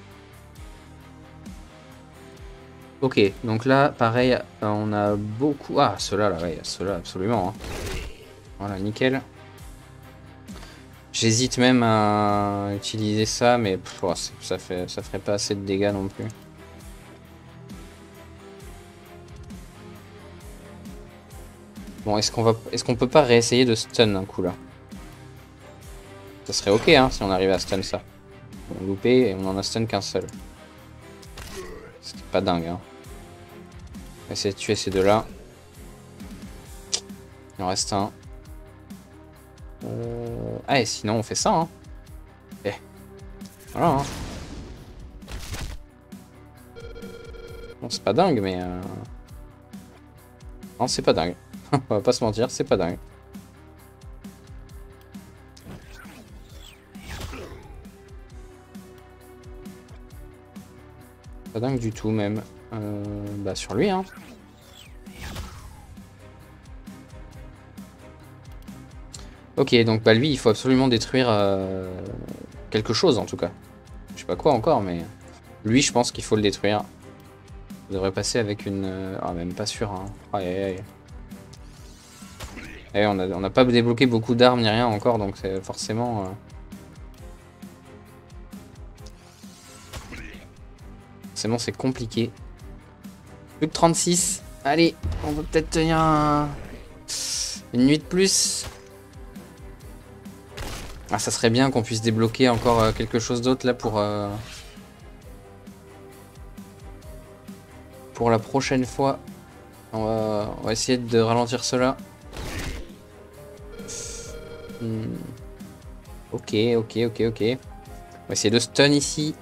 Ok, donc là, pareil, on a beaucoup... Ah, ceux-là, là, ouais, ceux-là, absolument, hein. Voilà, nickel. J'hésite même à utiliser ça, mais pff, oh, ça fait, ça ferait pas assez de dégâts non plus. Bon, est-ce qu'on va, est-ce qu'on peut pas réessayer de stun un coup là? Ça serait ok, hein, si on arrivait à stun ça. On loupé et on en a stun qu'un seul. C'était pas dingue, hein. On va essayer de tuer ces deux-là. Il en reste un. Euh... Ah, et sinon on fait ça, hein. Eh. Voilà, hein. Bon, c'est pas dingue, mais... Euh... Non, c'est pas dingue. On va pas se mentir, c'est pas dingue. Pas dingue du tout, même. Euh... Bah, sur lui, hein. Ok, donc bah lui, il faut absolument détruire euh, quelque chose en tout cas. Je sais pas quoi encore, mais lui, je pense qu'il faut le détruire. On devrait passer avec une... Euh... Ah, même pas sûr, hein. Aïe, aïe, aïe. Et on a, on n'a pas débloqué beaucoup d'armes ni rien encore, donc c'est forcément... Euh... forcément c'est compliqué. Plus que trente-six. Allez, on peut peut-être tenir un... une nuit de plus. Ah, ça serait bien qu'on puisse débloquer encore euh, quelque chose d'autre là pour... Euh... Pour la prochaine fois. On va, on va essayer de ralentir cela. Hmm. Ok, ok, ok, ok. On va essayer de stun ici.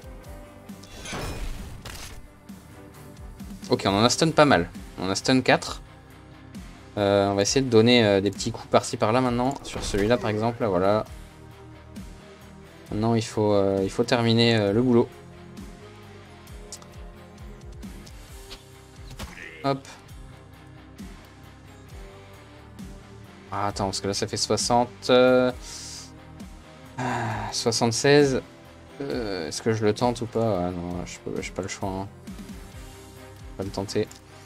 Ok, on en a stun pas mal. On a stun quatre. Euh, on va essayer de donner euh, des petits coups par-ci par-là maintenant. Sur celui-là par exemple, là, voilà. Maintenant il faut, euh, il faut terminer euh, le boulot. Hop. Ah, attends, parce que là ça fait soixante... Euh... Ah, soixante-seize. Euh, Est-ce que je le tente ou pas? Ah non, je peux, j'ai pas le choix. Hein. Pas le tenter.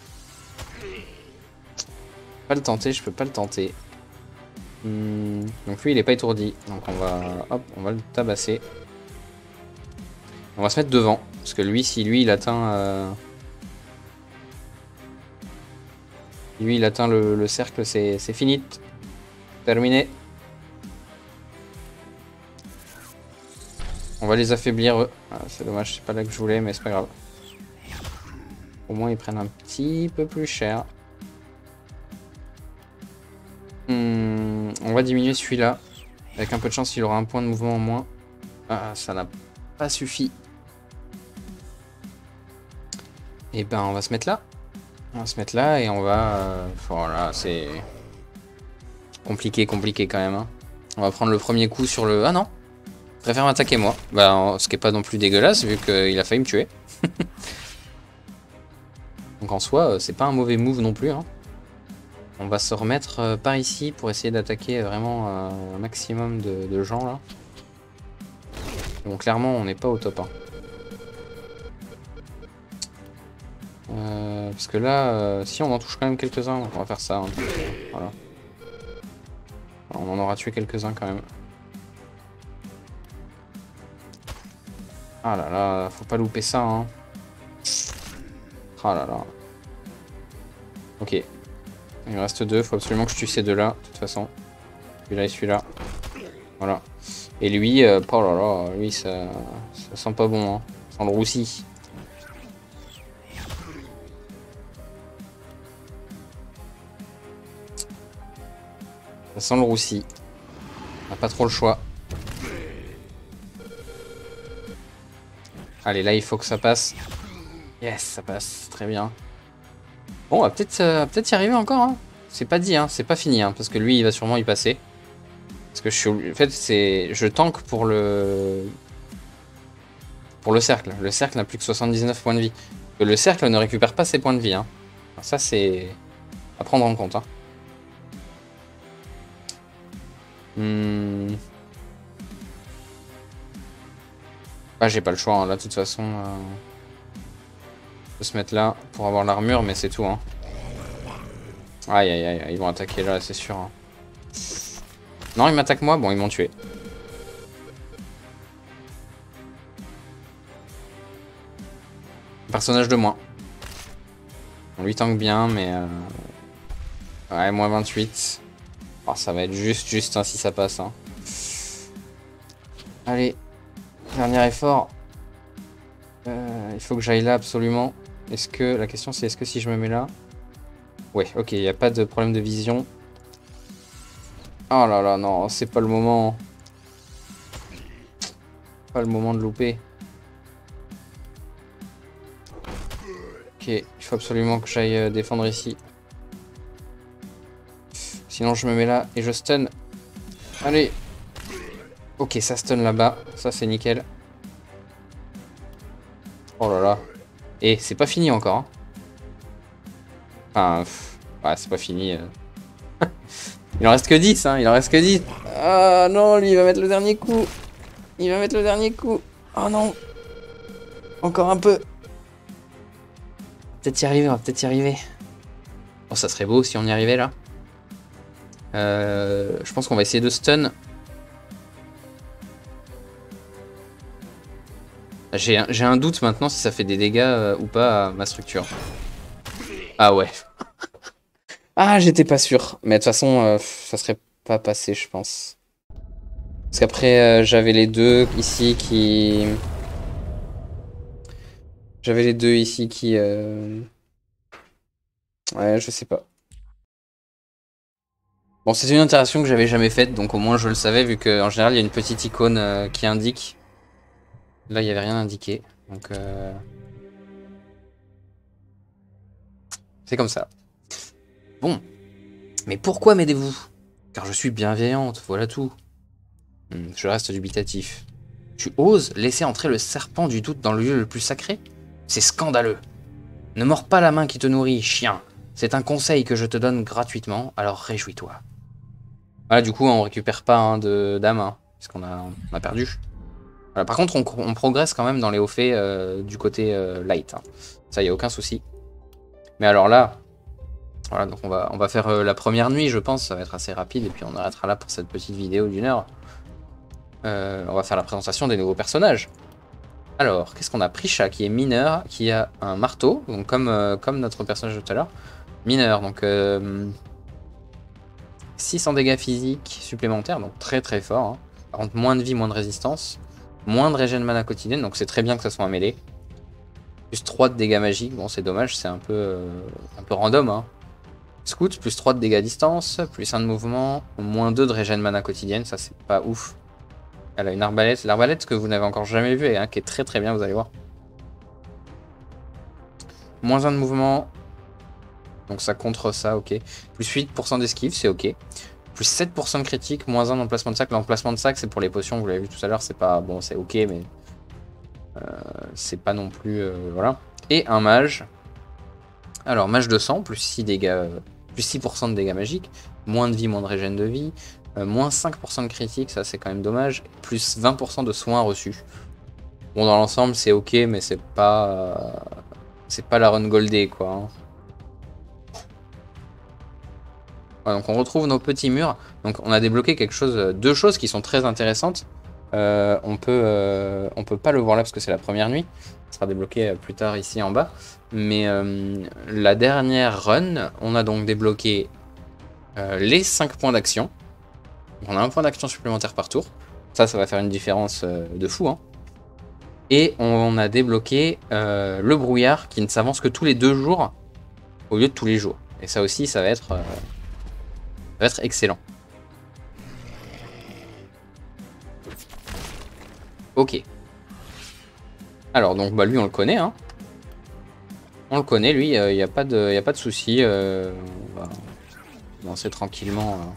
Pas le tenter, je peux pas le tenter. Hmm, donc lui il est pas étourdi. Donc on va. Hop, on va le tabasser. On va se mettre devant. Parce que lui, si lui il atteint. Euh... Lui il atteint le, le cercle, c'est fini. Terminé. On va les affaiblir eux. Ah, c'est dommage, c'est pas là que je voulais, mais c'est pas grave. Au moins ils prennent un petit peu plus cher. Hmm, on va diminuer celui-là. Avec un peu de chance, il aura un point de mouvement en moins. Ah, ça n'a pas suffi. Et ben on va se mettre là. On va se mettre là et on va... Euh, voilà, c'est... Compliqué, compliqué quand même. Hein. On va prendre le premier coup sur le... Ah non, je préfère m'attaquer moi. Bah, ce qui est pas non plus dégueulasse vu qu'il a failli me tuer. Donc en soi, c'est pas un mauvais move non plus. Hein. On va se remettre euh, par ici pour essayer d'attaquer vraiment euh, un maximum de, de gens là. Bon, clairement, on n'est pas au top. Hein. Euh, parce que là, euh, si on en touche quand même quelques-uns, on va faire ça. Hein. Voilà. On en aura tué quelques-uns quand même. Ah là là, faut pas louper ça. Hein. Ah là là. Ok. Il me reste deux, faut absolument que je tue ces deux-là, de toute façon. Celui-là et celui-là. Voilà. Et lui, euh, oh là là, lui, ça, ça sent pas bon. Hein. Ça sent le roussi. Ça sent le roussi. On n'a pas trop le choix. Allez, là, il faut que ça passe. Yes, ça passe. Très bien. Bon, on va peut-être euh, peut-être y arriver encore. Hein. C'est pas dit, hein. C'est pas fini. Hein, parce que lui, il va sûrement y passer. Parce que je suis... En fait, c'est... Je tank pour le... Pour le cercle. Le cercle n'a plus que soixante-dix-neuf points de vie. Le cercle ne récupère pas ses points de vie. Hein. Ça, c'est à prendre en compte. Hein. Hmm. Ah, j'ai pas le choix. Hein. Là, de toute façon... Euh... On peut se mettre là pour avoir l'armure, mais c'est tout. Hein. Aïe, aïe, aïe. Ils vont attaquer là, c'est sûr. Hein. Non, ils m'attaquent moi. Bon, ils m'ont tué. Personnage de moins. On lui tank bien, mais... Euh... Ouais, moins vingt-huit. Oh, ça va être juste, juste hein, si ça passe. Hein. Allez. Dernier effort. Euh, il faut que j'aille là absolument. Est-ce que... La question c'est est-ce que si je me mets là... Ouais, ok, il n'y a pas de problème de vision. Oh là là, non, c'est pas le moment. Pas le moment de louper. Ok, il faut absolument que j'aille défendre ici. Sinon je me mets là et je stun. Allez. Ok, ça stun là-bas. Ça c'est nickel. Oh là là. Et c'est pas fini encore. Hein. Enfin, pff, ouais, c'est pas fini. Euh. Il en reste que dix, hein. Il en reste que dix. Ah non, lui il va mettre le dernier coup. Il va mettre le dernier coup. Oh non. Encore un peu. Peut-être y arriver, on va peut-être y arriver. Oh, ça serait beau si on y arrivait là. Euh, je pense qu'on va essayer de stun. J'ai un, un doute maintenant si ça fait des dégâts euh, ou pas à ma structure. Ah ouais. Ah, j'étais pas sûr. Mais de toute façon, euh, ça serait pas passé, je pense. Parce qu'après, euh, j'avais les deux ici qui... J'avais les deux ici qui... Euh... Ouais, je sais pas. Bon, c'est une interaction que j'avais jamais faite, donc au moins je le savais, vu qu'en général, il y a une petite icône euh, qui indique. Là, il n'y avait rien indiqué. Donc, euh... c'est comme ça. Bon. Mais pourquoi m'aidez-vous? Car je suis bienveillante, voilà tout. Hmm, je reste dubitatif. Tu oses laisser entrer le serpent du doute dans le lieu le plus sacré? C'est scandaleux. Ne mords pas la main qui te nourrit, chien. C'est un conseil que je te donne gratuitement, alors réjouis-toi. Voilà, du coup, on récupère pas hein, de d'âme, hein, parce qu'on a, on a perdu. Voilà, par contre, on, on progresse quand même dans les hauts faits euh, du côté euh, light. Hein. Ça, y a aucun souci. Mais alors là, voilà, donc on va, on va faire euh, la première nuit, je pense. Ça va être assez rapide, et puis on arrêtera là pour cette petite vidéo d'une heure. Euh, on va faire la présentation des nouveaux personnages. Alors, qu'est-ce qu'on a? Prisha, qui est mineur, qui a un marteau, donc comme, euh, comme notre personnage de tout à l'heure. Mineur, donc euh, six cents dégâts physiques supplémentaires, donc très très fort. Hein. Par contre, moins de vie, moins de résistance. Moins de régène mana quotidienne, donc c'est très bien que ça soit un mêlée. Plus trois de dégâts magiques, bon c'est dommage, c'est un peu euh, un peu random. Hein. Scout, plus trois de dégâts à distance, plus un de mouvement, moins deux de régène mana quotidienne, ça c'est pas ouf. Elle a une arbalète, l'arbalète que vous n'avez encore jamais vue et hein, qui est très très bien, vous allez voir. Moins un de mouvement, donc ça contre ça, ok. Plus huit pour cent d'esquive, c'est ok. Plus sept pour cent de critique, moins un d'emplacement de sac. L'emplacement de sac, c'est pour les potions, vous l'avez vu tout à l'heure, c'est pas... Bon, c'est ok, mais... Euh, c'est pas non plus... Euh, voilà. Et un mage. Alors, mage de sang, plus six dégâts... Euh, plus six pour cent de dégâts magiques. Moins de vie, moins de régène de vie. Euh, moins cinq pour cent de critique, ça c'est quand même dommage. Plus vingt pour cent de soins reçus. Bon, dans l'ensemble, c'est ok, mais c'est pas... Euh, c'est pas la run goldée, quoi. Hein. Voilà, donc on retrouve nos petits murs. Donc on a débloqué quelque chose, deux choses qui sont très intéressantes. Euh, on peut, euh, on peut pas le voir là parce que c'est la première nuit. Ça sera débloqué plus tard ici en bas. Mais euh, la dernière run, on a donc débloqué euh, les cinq points d'action. On a un point d'action supplémentaire par tour. Ça, ça va faire une différence euh, de fou. Hein. Et on a débloqué euh, le brouillard qui ne s'avance que tous les deux jours au lieu de tous les jours. Et ça aussi, ça va être... Euh, Ça va être excellent. Ok. Alors, donc, bah, lui, on le connaît. Hein. On le connaît, lui, il euh, n'y a pas de, y a pas de souci. Euh, on va lancer tranquillement. Euh.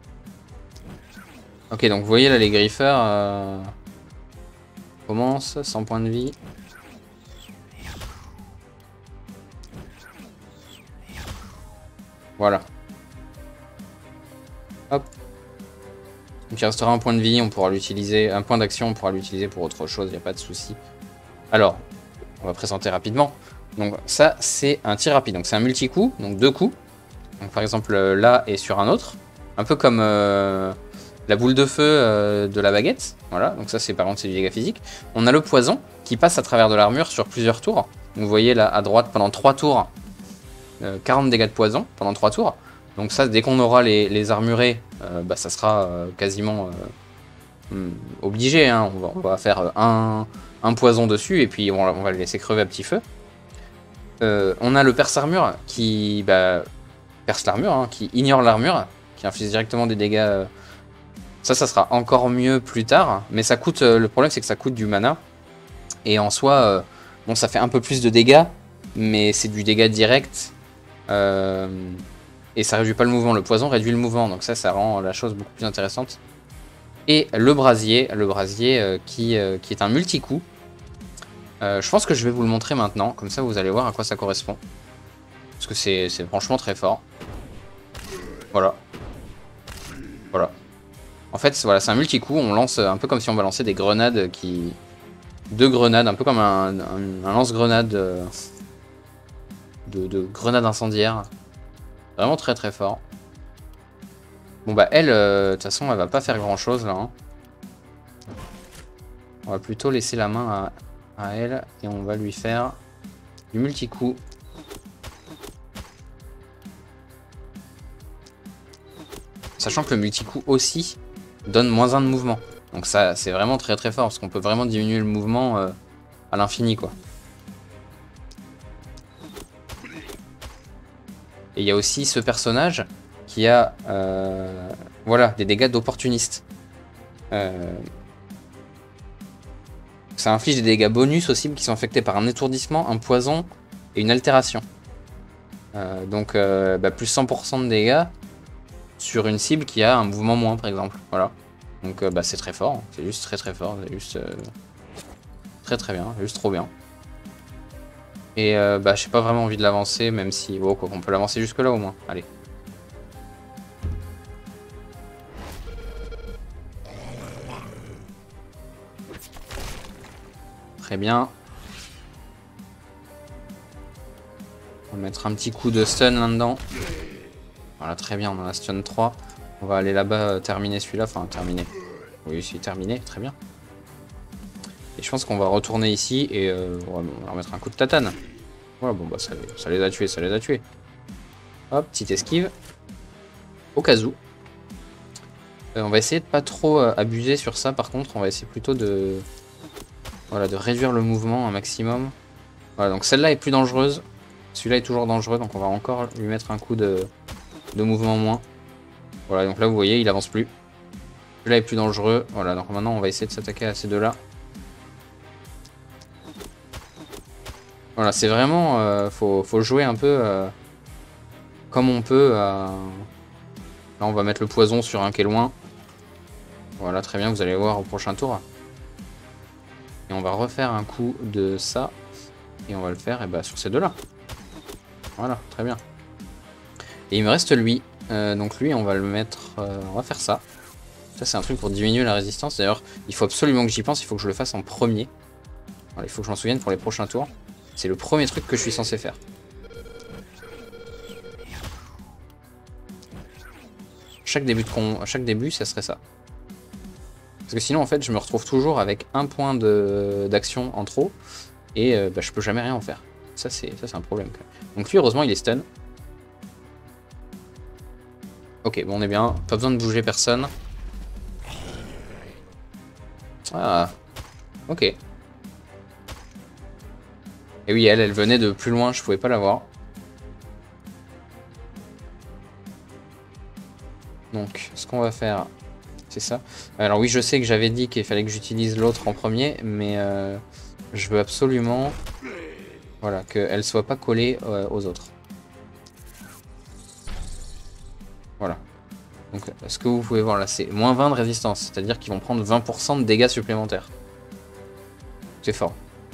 Ok, donc, vous voyez, là, les griffeurs euh, commencent, cent points de vie. Voilà. Hop. Donc il restera un point de vie, on pourra l'utiliser, un point d'action, on pourra l'utiliser pour autre chose, il n'y a pas de souci. Alors, on va présenter rapidement. Donc ça, c'est un tir rapide, donc c'est un multi-coup, donc deux coups. Donc par exemple là et sur un autre, un peu comme euh, la boule de feu euh, de la baguette. Voilà, donc ça c'est par contre c'est du dégât physique. On a le poison qui passe à travers de l'armure sur plusieurs tours. Donc, vous voyez là à droite pendant trois tours, euh, quarante dégâts de poison pendant trois tours. Donc ça, dès qu'on aura les, les armurés, euh, bah, ça sera euh, quasiment euh, obligé. Hein. On, va, on va faire un, un poison dessus et puis on, on va le laisser crever à petit feu. Euh, on a le perce-armure qui bah, perce l'armure, hein, qui ignore l'armure, qui inflige directement des dégâts. Euh. Ça, ça sera encore mieux plus tard. Mais ça coûte. Euh, le problème, c'est que ça coûte du mana. Et en soi, euh, bon, ça fait un peu plus de dégâts, mais c'est du dégât direct. Euh, Et ça réduit pas le mouvement, le poison réduit le mouvement, donc ça, ça rend la chose beaucoup plus intéressante. Et le brasier, le brasier euh, qui, euh, qui est un multi-coup. Euh, je pense que je vais vous le montrer maintenant, comme ça vous allez voir à quoi ça correspond. Parce que c'est franchement très fort. Voilà. Voilà. En fait, voilà, c'est un multi-coup, on lance un peu comme si on balançait des grenades qui... Deux grenades, un peu comme un, un, un lance-grenade euh, de, de grenades incendiaires. Vraiment très très fort. Bon bah elle, euh, de toute façon, elle va pas faire grand chose là. Hein. On va plutôt laisser la main à, à elle. Et on va lui faire du multi-coup. Sachant que le multi-coup aussi donne moins un de mouvement. Donc ça, c'est vraiment très très fort, parce qu'on peut vraiment diminuer le mouvement euh, à l'infini, quoi. Et il y a aussi ce personnage qui a euh, voilà, des dégâts d'opportuniste. Euh, ça inflige des dégâts bonus aux cibles qui sont affectées par un étourdissement, un poison et une altération. Euh, donc euh, bah, plus cent pour cent de dégâts sur une cible qui a un mouvement moins, par exemple. Voilà. Donc euh, bah, c'est très fort, c'est juste très très fort, c'est juste euh, très très bien, juste trop bien. Et euh, bah j'ai pas vraiment envie de l'avancer, même si oh, quoi qu'on peut l'avancer jusque là au moins. Allez. Très bien. On va mettre un petit coup de stun là-dedans. Voilà, très bien, on en a stun trois. On va aller là-bas euh, terminer celui-là, enfin terminer. Oui, c'est terminé, très bien. Et je pense qu'on va retourner ici et euh, on va remettre un coup de tatane. Voilà, bon bah ça, ça les a tués, ça les a tués. Hop, petite esquive. Au cas où. Euh, on va essayer de pas trop euh, abuser sur ça, par contre, on va essayer plutôt de... Voilà, de réduire le mouvement un maximum. Voilà, donc celle-là est plus dangereuse. Celui-là est toujours dangereux, donc on va encore lui mettre un coup de, de mouvement moins. Voilà, donc là vous voyez, il avance plus. Celui-là est plus dangereux. Voilà, donc maintenant on va essayer de s'attaquer à ces deux-là. Voilà, c'est vraiment... Euh, faut, faut jouer un peu euh, comme on peut. Euh... Là on va mettre le poison sur un qui est loin. Voilà, très bien, vous allez voir au prochain tour. Et on va refaire un coup de ça. Et on va le faire et bah, sur ces deux-là. Voilà, très bien. Et il me reste lui. Euh, donc lui, on va le mettre... Euh, on va faire ça. Ça, c'est un truc pour diminuer la résistance. D'ailleurs, il faut absolument que j'y pense. Il faut que je le fasse en premier. Voilà, il faut que je m'en souvienne pour les prochains tours. C'est le premier truc que je suis censé faire. Chaque début, de con... Chaque début, ça serait ça. Parce que sinon, en fait, je me retrouve toujours avec un point d'action en trop. Et euh, bah, je peux jamais rien en faire. Ça, c'est un problème. Quand même. Donc lui, heureusement, il est stun. Ok, bon, on est bien. Pas besoin de bouger personne. Ah, ok. Et oui, elle, elle venait de plus loin, je pouvais pas la voir. Donc, ce qu'on va faire, c'est ça. Alors oui, je sais que j'avais dit qu'il fallait que j'utilise l'autre en premier, mais euh, je veux absolument... Voilà, qu'elle soit pas collée euh, aux autres. Voilà. Donc, ce que vous pouvez voir là, c'est moins vingt de résistance, c'est-à-dire qu'ils vont prendre vingt pour cent de dégâts supplémentaires. C'est fort.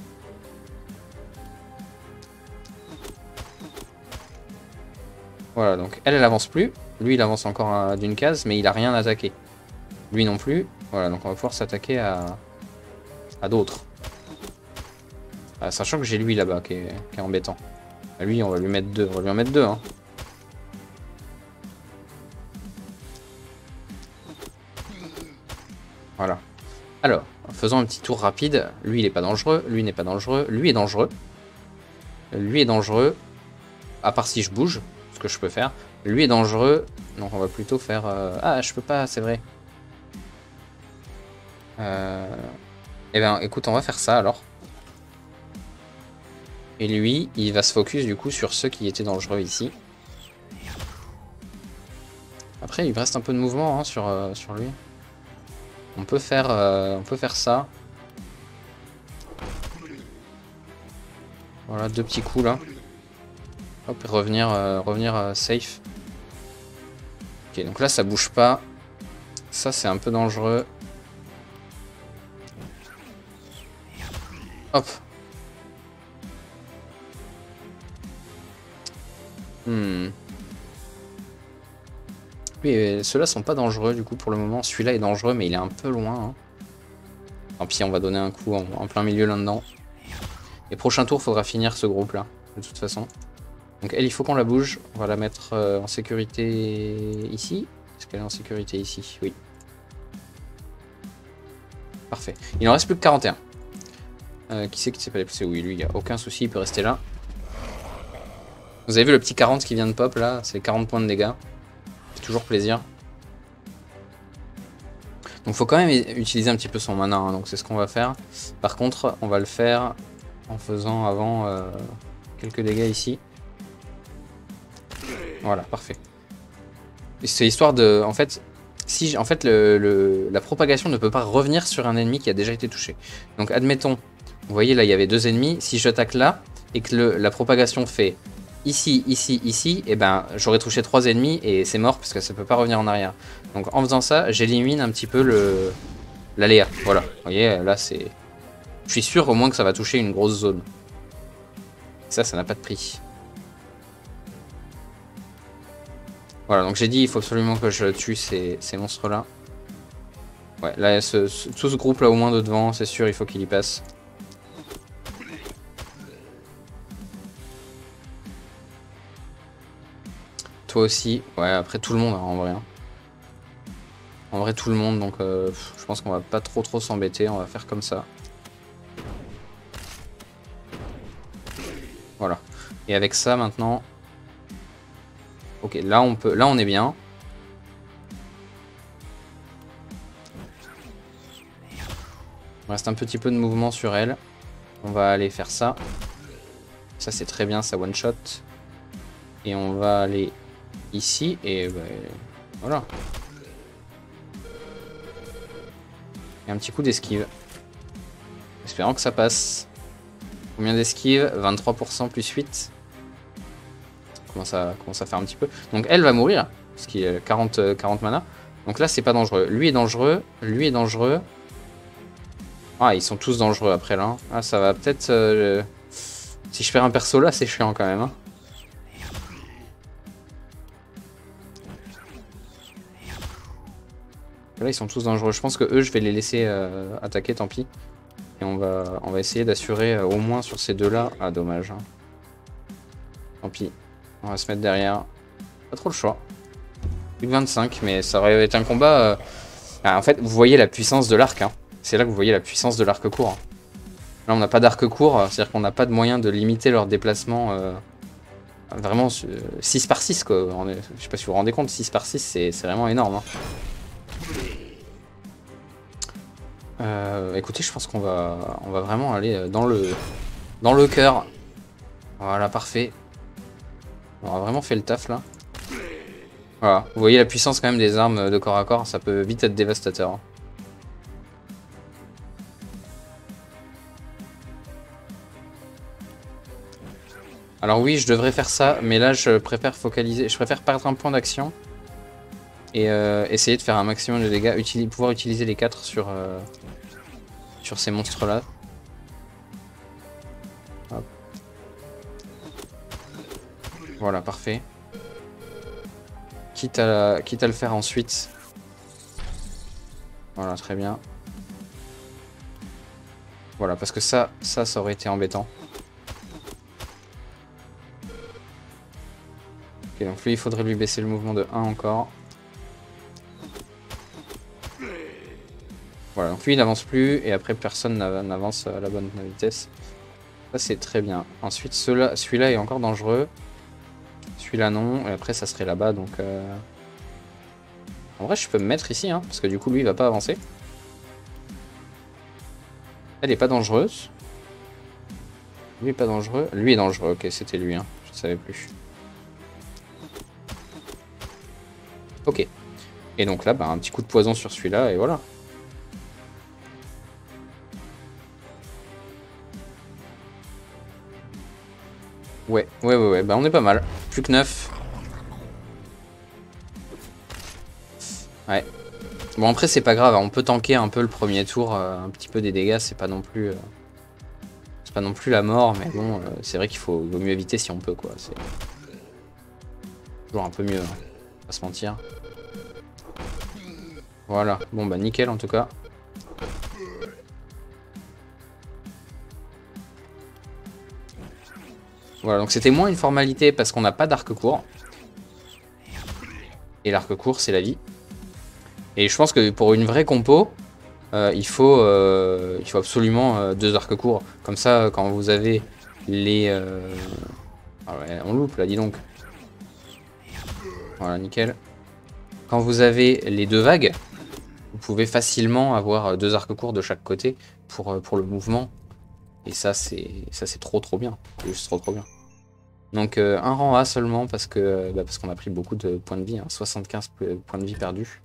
Voilà, donc elle, elle avance plus. Lui, il avance encore d'une case, mais il a rien attaqué. Lui non plus. Voilà, donc on va pouvoir s'attaquer à, à d'autres. Ah, sachant que j'ai lui là-bas qui est, qui est embêtant. À lui, on va lui mettre deux. On va lui en mettre deux. Hein. Voilà. Alors, faisons un petit tour rapide. Lui, il est pas dangereux. Lui n'est pas dangereux. Lui est dangereux. Lui est dangereux. À part si je bouge, ce que je peux faire. Lui est dangereux. Donc on va plutôt faire... Euh... Ah, je peux pas, c'est vrai. Euh... Eh bien, écoute, on va faire ça alors. Et lui, il va se focus du coup sur ceux qui étaient dangereux ici. Après, il me reste un peu de mouvement hein, sur, euh, sur lui. On peut faire, euh, on peut faire ça. Voilà, deux petits coups là. Hop, et revenir, euh, revenir euh, safe. Ok, donc là, ça bouge pas. Ça, c'est un peu dangereux. Hop. Hmm. Oui, ceux-là sont pas dangereux du coup pour le moment. Celui-là est dangereux, mais il est un peu loin. Hein. Tant pis, on va donner un coup en, en plein milieu là-dedans. Et prochain tour, faudra finir ce groupe-là, de toute façon. Donc elle, il faut qu'on la bouge. On va la mettre euh, en sécurité ici. Est-ce qu'elle est en sécurité ici? Oui. Parfait. Il en reste plus que quarante et un. Euh, qui c'est qui s'est pas déplacé? Oui, lui, il n'y a aucun souci, il peut rester là. Vous avez vu le petit quarante qui vient de pop là? C'est quarante points de dégâts. C'est toujours plaisir. Donc faut quand même utiliser un petit peu son mana, hein, donc c'est ce qu'on va faire. Par contre, on va le faire en faisant avant euh, quelques dégâts ici. Voilà, parfait. C'est histoire de... En fait, si, en fait le, le, la propagation ne peut pas revenir sur un ennemi qui a déjà été touché. Donc admettons, vous voyez là il y avait deux ennemis, si j'attaque là et que le, la propagation fait ici, ici, ici, et ben j'aurais touché trois ennemis et c'est mort parce que ça peut pas revenir en arrière. Donc en faisant ça, j'élimine un petit peu le l'aléa. Voilà, vous voyez là c'est... Je suis sûr au moins que ça va toucher une grosse zone. Ça, ça n'a pas de prix. Voilà, donc j'ai dit il faut absolument que je tue ces, ces monstres là. Ouais, là ce, ce, tout ce groupe là au moins de devant, c'est sûr, il faut qu'il y passe. Toi aussi, ouais, après tout le monde hein, en vrai. Hein. En vrai tout le monde, donc euh, je pense qu'on va pas trop trop s'embêter, on va faire comme ça. Voilà. Et avec ça maintenant... Ok, là on peut, là on est bien. Il reste un petit peu de mouvement sur elle. On va aller faire ça. Ça c'est très bien, ça one shot. Et on va aller ici et bah, voilà. Et un petit coup d'esquive. Espérant que ça passe. Combien d'esquive? vingt-trois pour cent plus huit. Commence à, commence à faire un petit peu. Donc elle va mourir, parce qu'il a quarante, quarante mana. Donc là c'est pas dangereux. Lui est dangereux, lui est dangereux. Ah ils sont tous dangereux après là. Ah ça va peut-être... Euh, si je perds un perso là c'est chiant quand même. Hein. Là ils sont tous dangereux. Je pense que eux je vais les laisser euh, attaquer, tant pis. Et on va, on va essayer d'assurer euh, au moins sur ces deux là. Ah dommage. Hein. Tant pis. On va se mettre derrière. Pas trop le choix. Plus que vingt-cinq, mais ça aurait été un combat... Euh... Ah, en fait, vous voyez la puissance de l'arc. Hein. C'est là que vous voyez la puissance de l'arc court. Hein. Là, on n'a pas d'arc court, c'est-à-dire qu'on n'a pas de moyen de limiter leur déplacement. Euh... Vraiment, euh, six par six, quoi. On est... Je sais pas si vous vous rendez compte, six par six, c'est vraiment énorme. Hein. Euh, écoutez, je pense qu'on va... On va vraiment aller dans le, dans le cœur. Voilà, parfait. On a vraiment fait le taf là. Voilà, vous voyez la puissance quand même des armes de corps à corps, ça peut vite être dévastateur. Alors oui, je devrais faire ça, mais là je préfère focaliser, je préfère perdre un point d'action et euh, essayer de faire un maximum de dégâts, utili pouvoir utiliser les quatre sur, euh, sur ces monstres là. Hop. Voilà, parfait. Quitte à, quitte à le faire ensuite. Voilà, très bien. Voilà, parce que ça, ça, ça aurait été embêtant. Ok, donc lui, il faudrait lui baisser le mouvement de un encore. Voilà, donc lui, il n'avance plus, et après, personne n'avance à la bonne vitesse. Ça, c'est très bien. Ensuite, celui-là est encore dangereux. Celui-là, non. Et après, ça serait là-bas, donc... Euh... En vrai, je peux me mettre ici, hein, parce que du coup, lui, il va pas avancer. Elle est pas dangereuse. Lui est pas dangereux. Lui est dangereux, ok, c'était lui, hein. Je savais plus. Ok. Et donc là, bah, un petit coup de poison sur celui-là, et voilà. Ouais, ouais, ouais, ouais, bah on est pas mal. Plus que neuf. Ouais. Bon après c'est pas grave, on peut tanker un peu le premier tour, euh, un petit peu des dégâts, c'est pas non plus... Euh, c'est pas non plus la mort, mais bon, euh, c'est vrai qu'il faut vaut mieux éviter si on peut, quoi. C'est toujours un peu mieux, hein, pas se mentir. Voilà, bon bah nickel en tout cas. Voilà, donc c'était moins une formalité parce qu'on n'a pas d'arc court. Et l'arc court, c'est la vie. Et je pense que pour une vraie compo, euh, il, faut, euh, il faut absolument euh, deux arcs courts. Comme ça, quand vous avez les... Euh... Ah ouais, on loupe là, dis donc. Voilà, nickel. Quand vous avez les deux vagues, vous pouvez facilement avoir deux arcs courts de chaque côté pour, pour le mouvement. Et ça, c'est ça c'est trop trop bien. C'est juste trop trop bien. Donc euh, un rang A seulement parce que bah, parce qu'on a pris beaucoup de points de vie, hein, soixante-quinze points de vie perdus.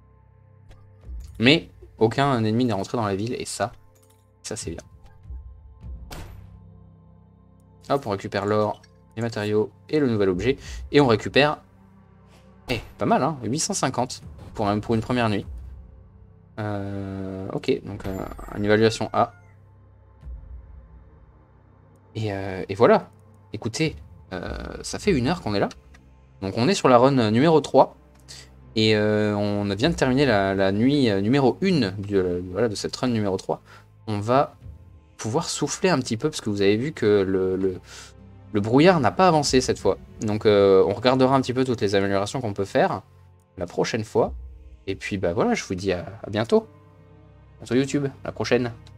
Mais aucun ennemi n'est rentré dans la ville et ça, ça c'est bien. Hop, on récupère l'or, les matériaux et le nouvel objet. Et on récupère, eh, pas mal, hein, huit cent cinquante pour, pour une première nuit. Euh, ok, donc euh, une évaluation A. Et, euh, et voilà. Écoutez, euh, ça fait une heure qu'on est là. Donc on est sur la run numéro trois. Et euh, on vient de terminer la, la nuit numéro un de, voilà, de cette run numéro trois. On va pouvoir souffler un petit peu parce que vous avez vu que le, le, le brouillard n'a pas avancé cette fois. Donc euh, on regardera un petit peu toutes les améliorations qu'on peut faire la prochaine fois. Et puis bah voilà, je vous dis à, à bientôt sur YouTube, à la prochaine.